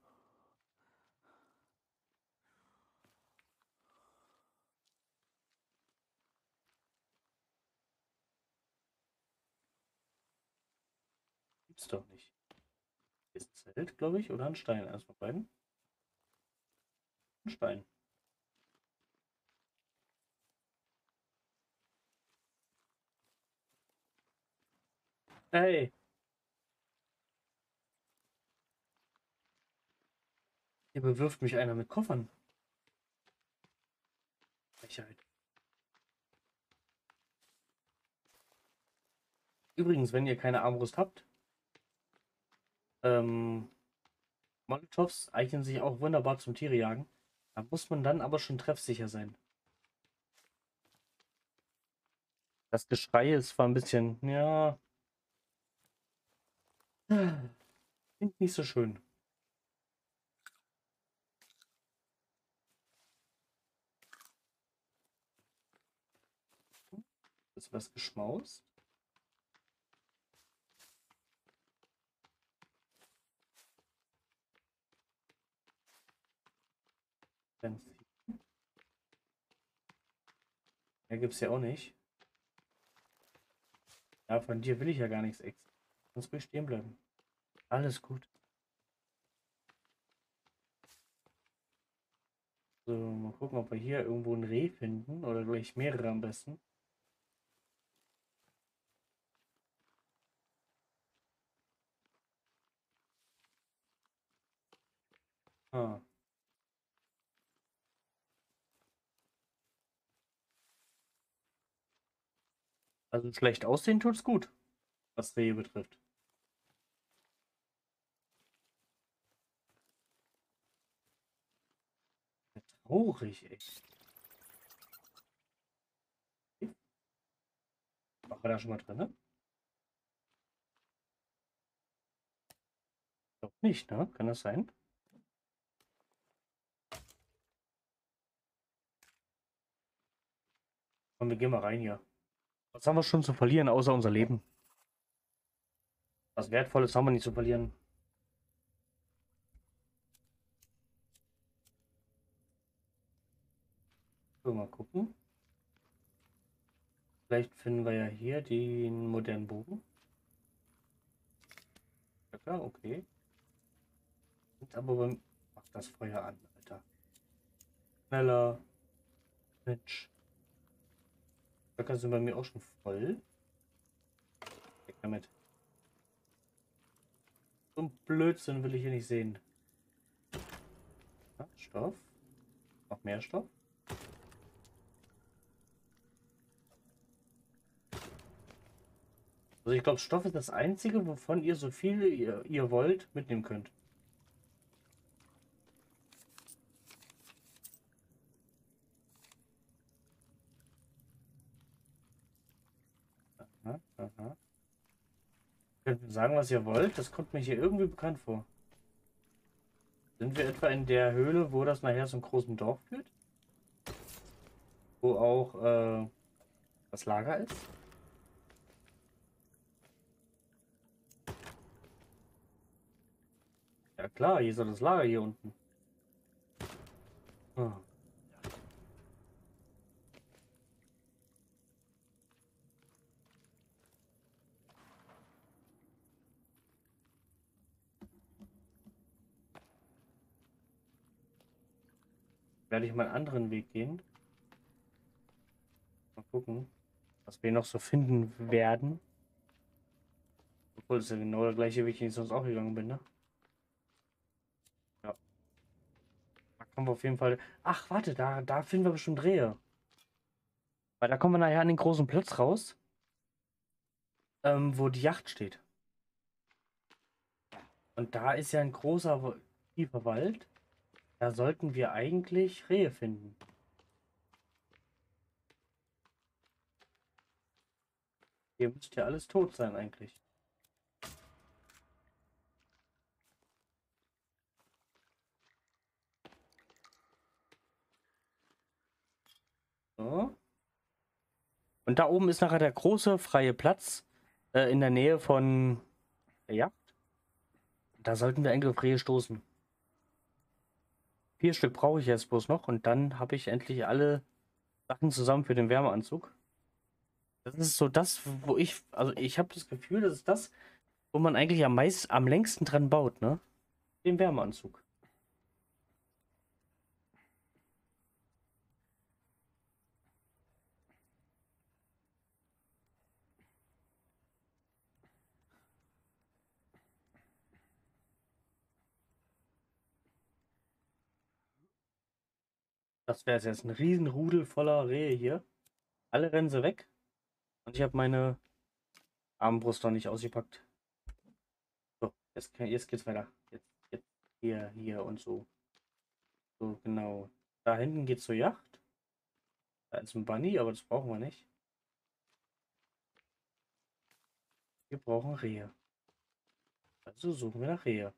Gibt's doch nicht. Hier ist ein Zelt, glaube ich, oder ein Stein. Eins von beiden. Ein Stein. Ey, hier bewirft mich einer mit Koffern. Frechheit. Übrigens, wenn ihr keine Armbrust habt, ähm, Molotovs eignen sich auch wunderbar zum Tierejagen. Da muss man dann aber schon treffsicher sein. Das Geschrei ist zwar ein bisschen, ja, klingt nicht so schön. Ist was geschmaust? Benzin. Mehr gibt's ja auch nicht. Ja, von dir will ich ja gar nichts extra. Sonst will ich stehen bleiben. Alles gut. So, mal gucken, ob wir hier irgendwo ein Reh finden. Oder gleich mehrere am besten. Ah. Also schlecht aussehen tut's gut, was Rehe betrifft. Ja, traurig, ey. Waren wir da schon mal drin, ne? Doch nicht, ne? Kann das sein? Und wir gehen mal rein hier. Was haben wir schon zu verlieren, außer unser Leben? Was Wertvolles haben wir nicht zu verlieren. So, mal gucken. Vielleicht finden wir ja hier den modernen Bogen. Ja, okay. Jetzt aber beim... Mach das Feuer an, Alter. Schneller. Mensch. Stöcker sind bei mir auch schon voll. Weg damit. So ein Blödsinn will ich hier nicht sehen. Ja, Stoff. Noch mehr Stoff. Also ich glaube, Stoff ist das Einzige, wovon ihr so viel ihr wollt mitnehmen könnt. Aha, aha. Könnt ihr sagen, was ihr wollt? Das kommt mir hier irgendwie bekannt vor. Sind wir etwa in der Höhle, wo das nachher zum großen Dorf führt? Wo auch das Lager ist? Ja klar, hier ist doch das Lager hier unten. Ah. Werde ich mal einen anderen Weg gehen. Mal gucken, was wir noch so finden werden. Obwohl, das ist ja genau der gleiche Weg, den ich sonst auch gegangen bin, ne? Ja. Da kommen wir auf jeden Fall. Ach, warte, da finden wir bestimmt Rehe. Weil da kommen wir nachher an den großen Platz raus, wo die Yacht steht. Und da ist ja ein großer, tiefer Wald. Da sollten wir eigentlich Rehe finden. Hier müsste ja alles tot sein eigentlich. So. Und da oben ist nachher der große freie Platz in der Nähe von der Yacht. Da sollten wir eigentlich auf Rehe stoßen. 4 Stück brauche ich jetzt bloß noch und dann habe ich endlich alle Sachen zusammen für den Wärmeanzug. Das ist so das, wo also ich habe das Gefühl, das ist das, wo man eigentlich am längsten dran baut, ne? Den Wärmeanzug. Das wäre jetzt ein Riesenrudel voller Rehe hier. Alle rennen sie weg. Und ich habe meine Armbrust noch nicht ausgepackt. So, jetzt geht's weiter. Jetzt hier und so. So, genau. Da hinten geht's zur Yacht. Da ist ein Bunny, aber das brauchen wir nicht. Wir brauchen Rehe. Also suchen wir nach Rehe.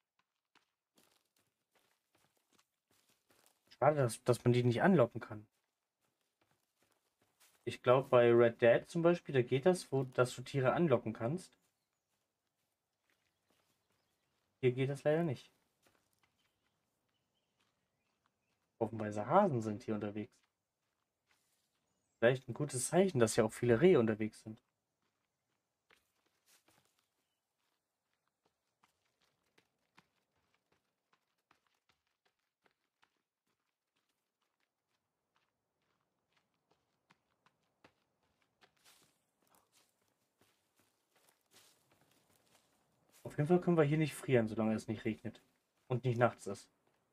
Schade, dass man die nicht anlocken kann. Ich glaube, bei Red Dead zum Beispiel, da geht das, dass du Tiere anlocken kannst. Hier geht das leider nicht. Offenweise Hasen sind hier unterwegs. Vielleicht ein gutes Zeichen, dass ja auch viele Rehe unterwegs sind. Auf jeden Fall können wir hier nicht frieren, solange es nicht regnet. Und nicht nachts ist.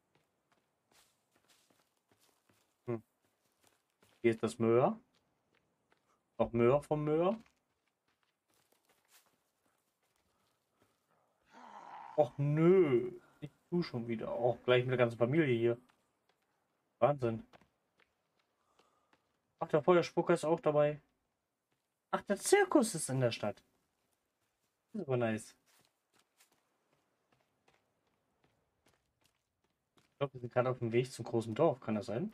Hm. Hier ist das Möhr. Noch Möhr vom Möhr. Och nö. Nicht du schon wieder. Auch gleich mit der ganzen Familie hier. Wahnsinn. Ach, der Feuerspucker ist auch dabei. Ach, der Zirkus ist in der Stadt. Das ist aber nice. Ich glaube, wir sind gerade auf dem Weg zum großen Dorf. Kann das sein?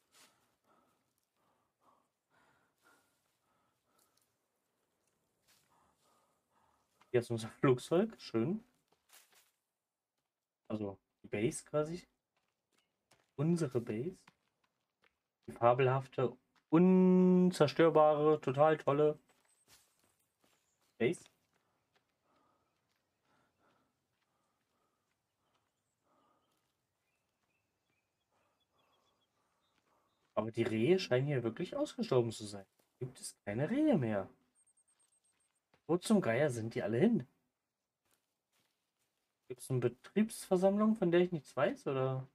Hier ist unser Flugzeug. Schön. Also die Base quasi. Unsere Base. Die fabelhafte, unzerstörbare, total tolle Base. Aber die Rehe scheinen hier wirklich ausgestorben zu sein. Gibt es keine Rehe mehr? Wo zum Geier sind die alle hin? Gibt es eine Betriebsversammlung, von der ich nichts weiß, oder?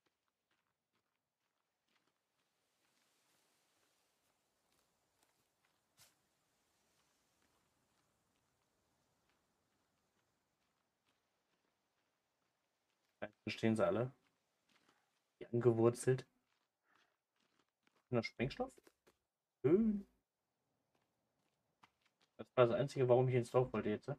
Stehen sie alle? Die angewurzelt. Noch Sprengstoff? Schön. Das war das Einzige, warum ich ins Dorf wollte jetzt.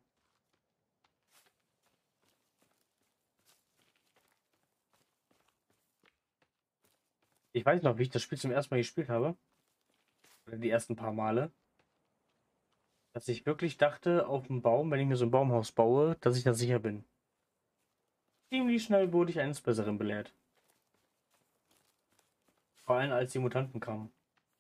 Ich weiß noch, wie ich das Spiel zum ersten Mal gespielt habe. Oder die ersten paar Male. Dass ich wirklich dachte, auf dem Baum, wenn ich mir so ein Baumhaus baue, dass ich da sicher bin. Ziemlich schnell wurde ich eines Besseren belehrt. Vor allem als die Mutanten kamen.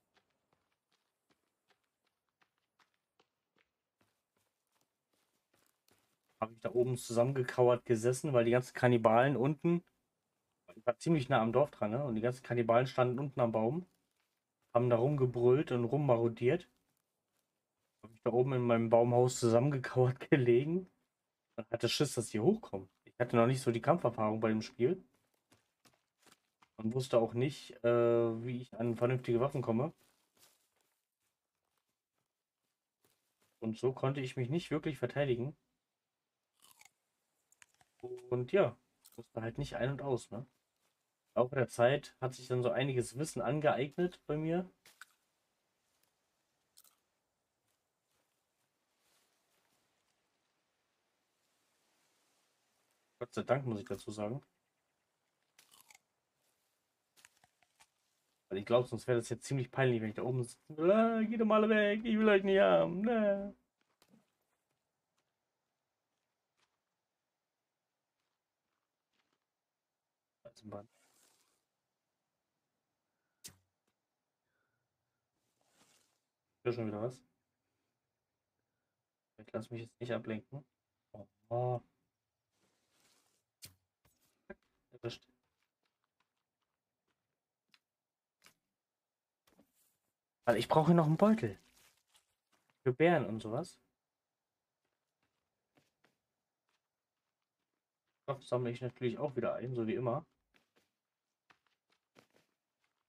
Habe ich da oben zusammengekauert gesessen, weil die ganzen Kannibalen unten, ich war ziemlich nah am Dorf dran, ne? Und die ganzen Kannibalen standen unten am Baum, haben da rumgebrüllt und rummarodiert. Habe ich da oben in meinem Baumhaus zusammengekauert gelegen und hatte Schiss, dass die hochkommen. Ich hatte noch nicht so die Kampferfahrung bei dem Spiel und wusste auch nicht, wie ich an vernünftige Waffen komme. Und so konnte ich mich nicht wirklich verteidigen. Und ja, wusste halt nicht ein und aus, ne? Im Laufe der Zeit hat sich dann so einiges Wissen angeeignet bei mir. Gott sei Dank, muss ich dazu sagen. Weil ich glaube, sonst wäre das jetzt ziemlich peinlich, wenn ich da oben sitze. Ah, geht doch mal alle weg, ich will euch nicht haben. Ne? Eisenbahn. Ich schon wieder was. Ich lasse mich jetzt nicht ablenken. Oh, erwischt. Weil ich brauche noch einen Beutel. Für Bären und sowas. Stoff sammle ich natürlich auch wieder ein, so wie immer.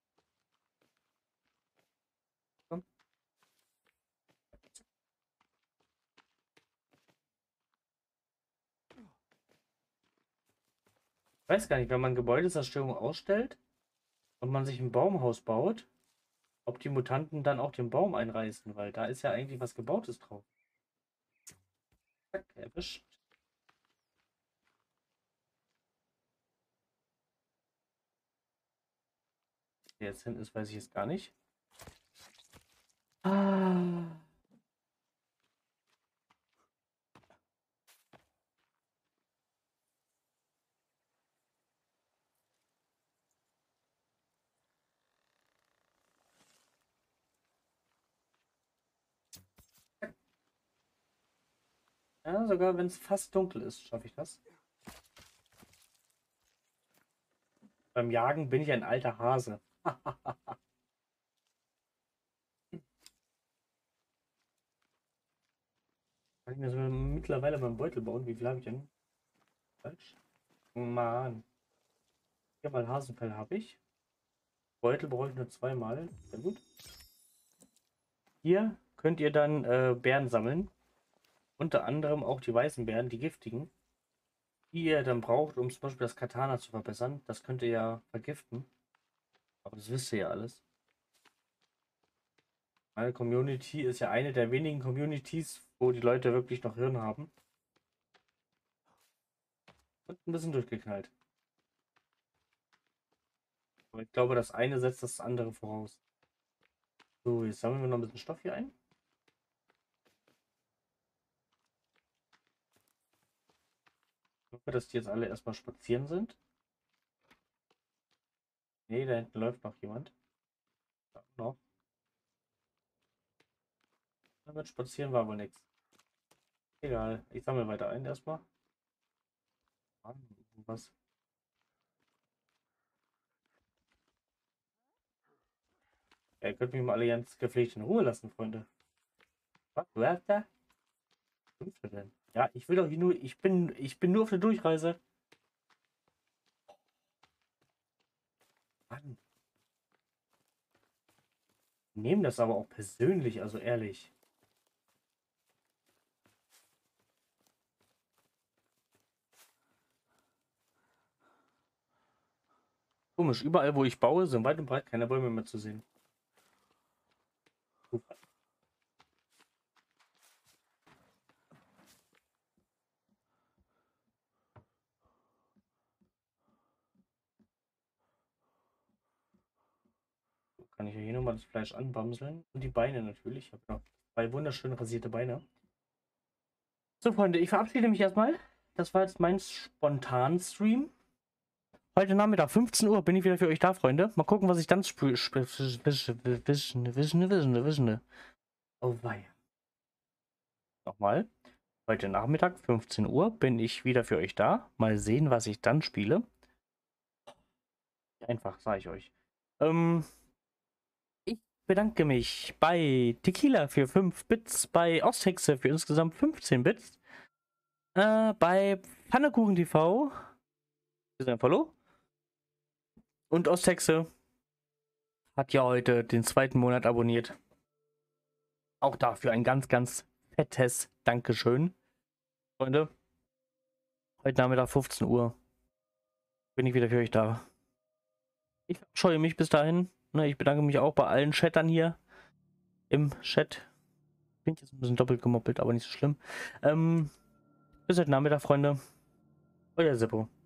weiß gar nicht, wenn man Gebäudezerstörung ausstellt und man sich ein Baumhaus baut, ob die Mutanten dann auch den Baum einreißen, weil da ist ja eigentlich was Gebautes drauf. Zack, erwischt. Wer jetzt hin ist, weiß ich jetzt gar nicht. Ah. Ja, sogar wenn es fast dunkel ist, schaffe ich das. Beim Jagen bin ich ein alter Hase. Kann ich mir so mittlerweile beim Beutel bauen? Wie viel habe ich denn? Falsch. Mann. Hier mal Hasenfell habe ich. Beutel brauche ich nur zweimal. Sehr gut. Hier könnt ihr dann Beeren sammeln. Unter anderem auch die weißen Beeren, die giftigen. Die ihr dann braucht, um zum Beispiel das Katana zu verbessern. Das könnt ihr ja vergiften. Aber das wisst ihr ja alles. Meine Community ist ja eine der wenigen Communities, wo die Leute wirklich noch Hirn haben. Und ein bisschen durchgeknallt. Aber ich glaube, das eine setzt das andere voraus. So, jetzt sammeln wir noch ein bisschen Stoff hier ein. Ich hoffe, dass die jetzt alle erstmal spazieren sind. Ne, da hinten läuft noch jemand. Da noch. Damit spazieren war wohl nichts. Egal, ich sammle weiter ein erstmal. Was? Ja, ihr könnt mich mal alle ganz gepflegt in Ruhe lassen, Freunde. Was? Wer da? Was denn? Ja, ich will doch hier nur, ich bin nur auf der Durchreise. Mann. Nehmen das aber auch persönlich, also ehrlich. Komisch, überall wo ich baue, sind weit und breit keine Bäume mehr zu sehen. Super. So, kann ich ja hier nochmal das Fleisch anbamseln. Und die Beine natürlich. Ich habe noch 2 wunderschön rasierte Beine. So, Freunde, ich verabschiede mich erstmal. Das war jetzt mein Spontan-Stream. Heute Nachmittag, 15 Uhr, bin ich wieder für euch da, Freunde. Mal gucken, was ich dann wissen. Oh wei. Nochmal. Heute Nachmittag, 15 Uhr, bin ich wieder für euch da. Mal sehen, was ich dann spiele. Einfach, sage ich euch. Ich bedanke mich bei Tequila für 5 Bits, bei Osthexe für insgesamt 15 Bits, bei Pfannekuchen TV für sein Follow. Und Osthexe hat ja heute den 2. Monat abonniert. Auch dafür ein ganz, ganz fettes Dankeschön. Freunde, heute Nachmittag 15 Uhr bin ich wieder für euch da. Ich verabscheue mich bis dahin. Ich bedanke mich auch bei allen Chattern hier im Chat. Bin jetzt ein bisschen doppelt gemoppelt, aber nicht so schlimm. Bis heute Nachmittag, Freunde. Euer Seppo.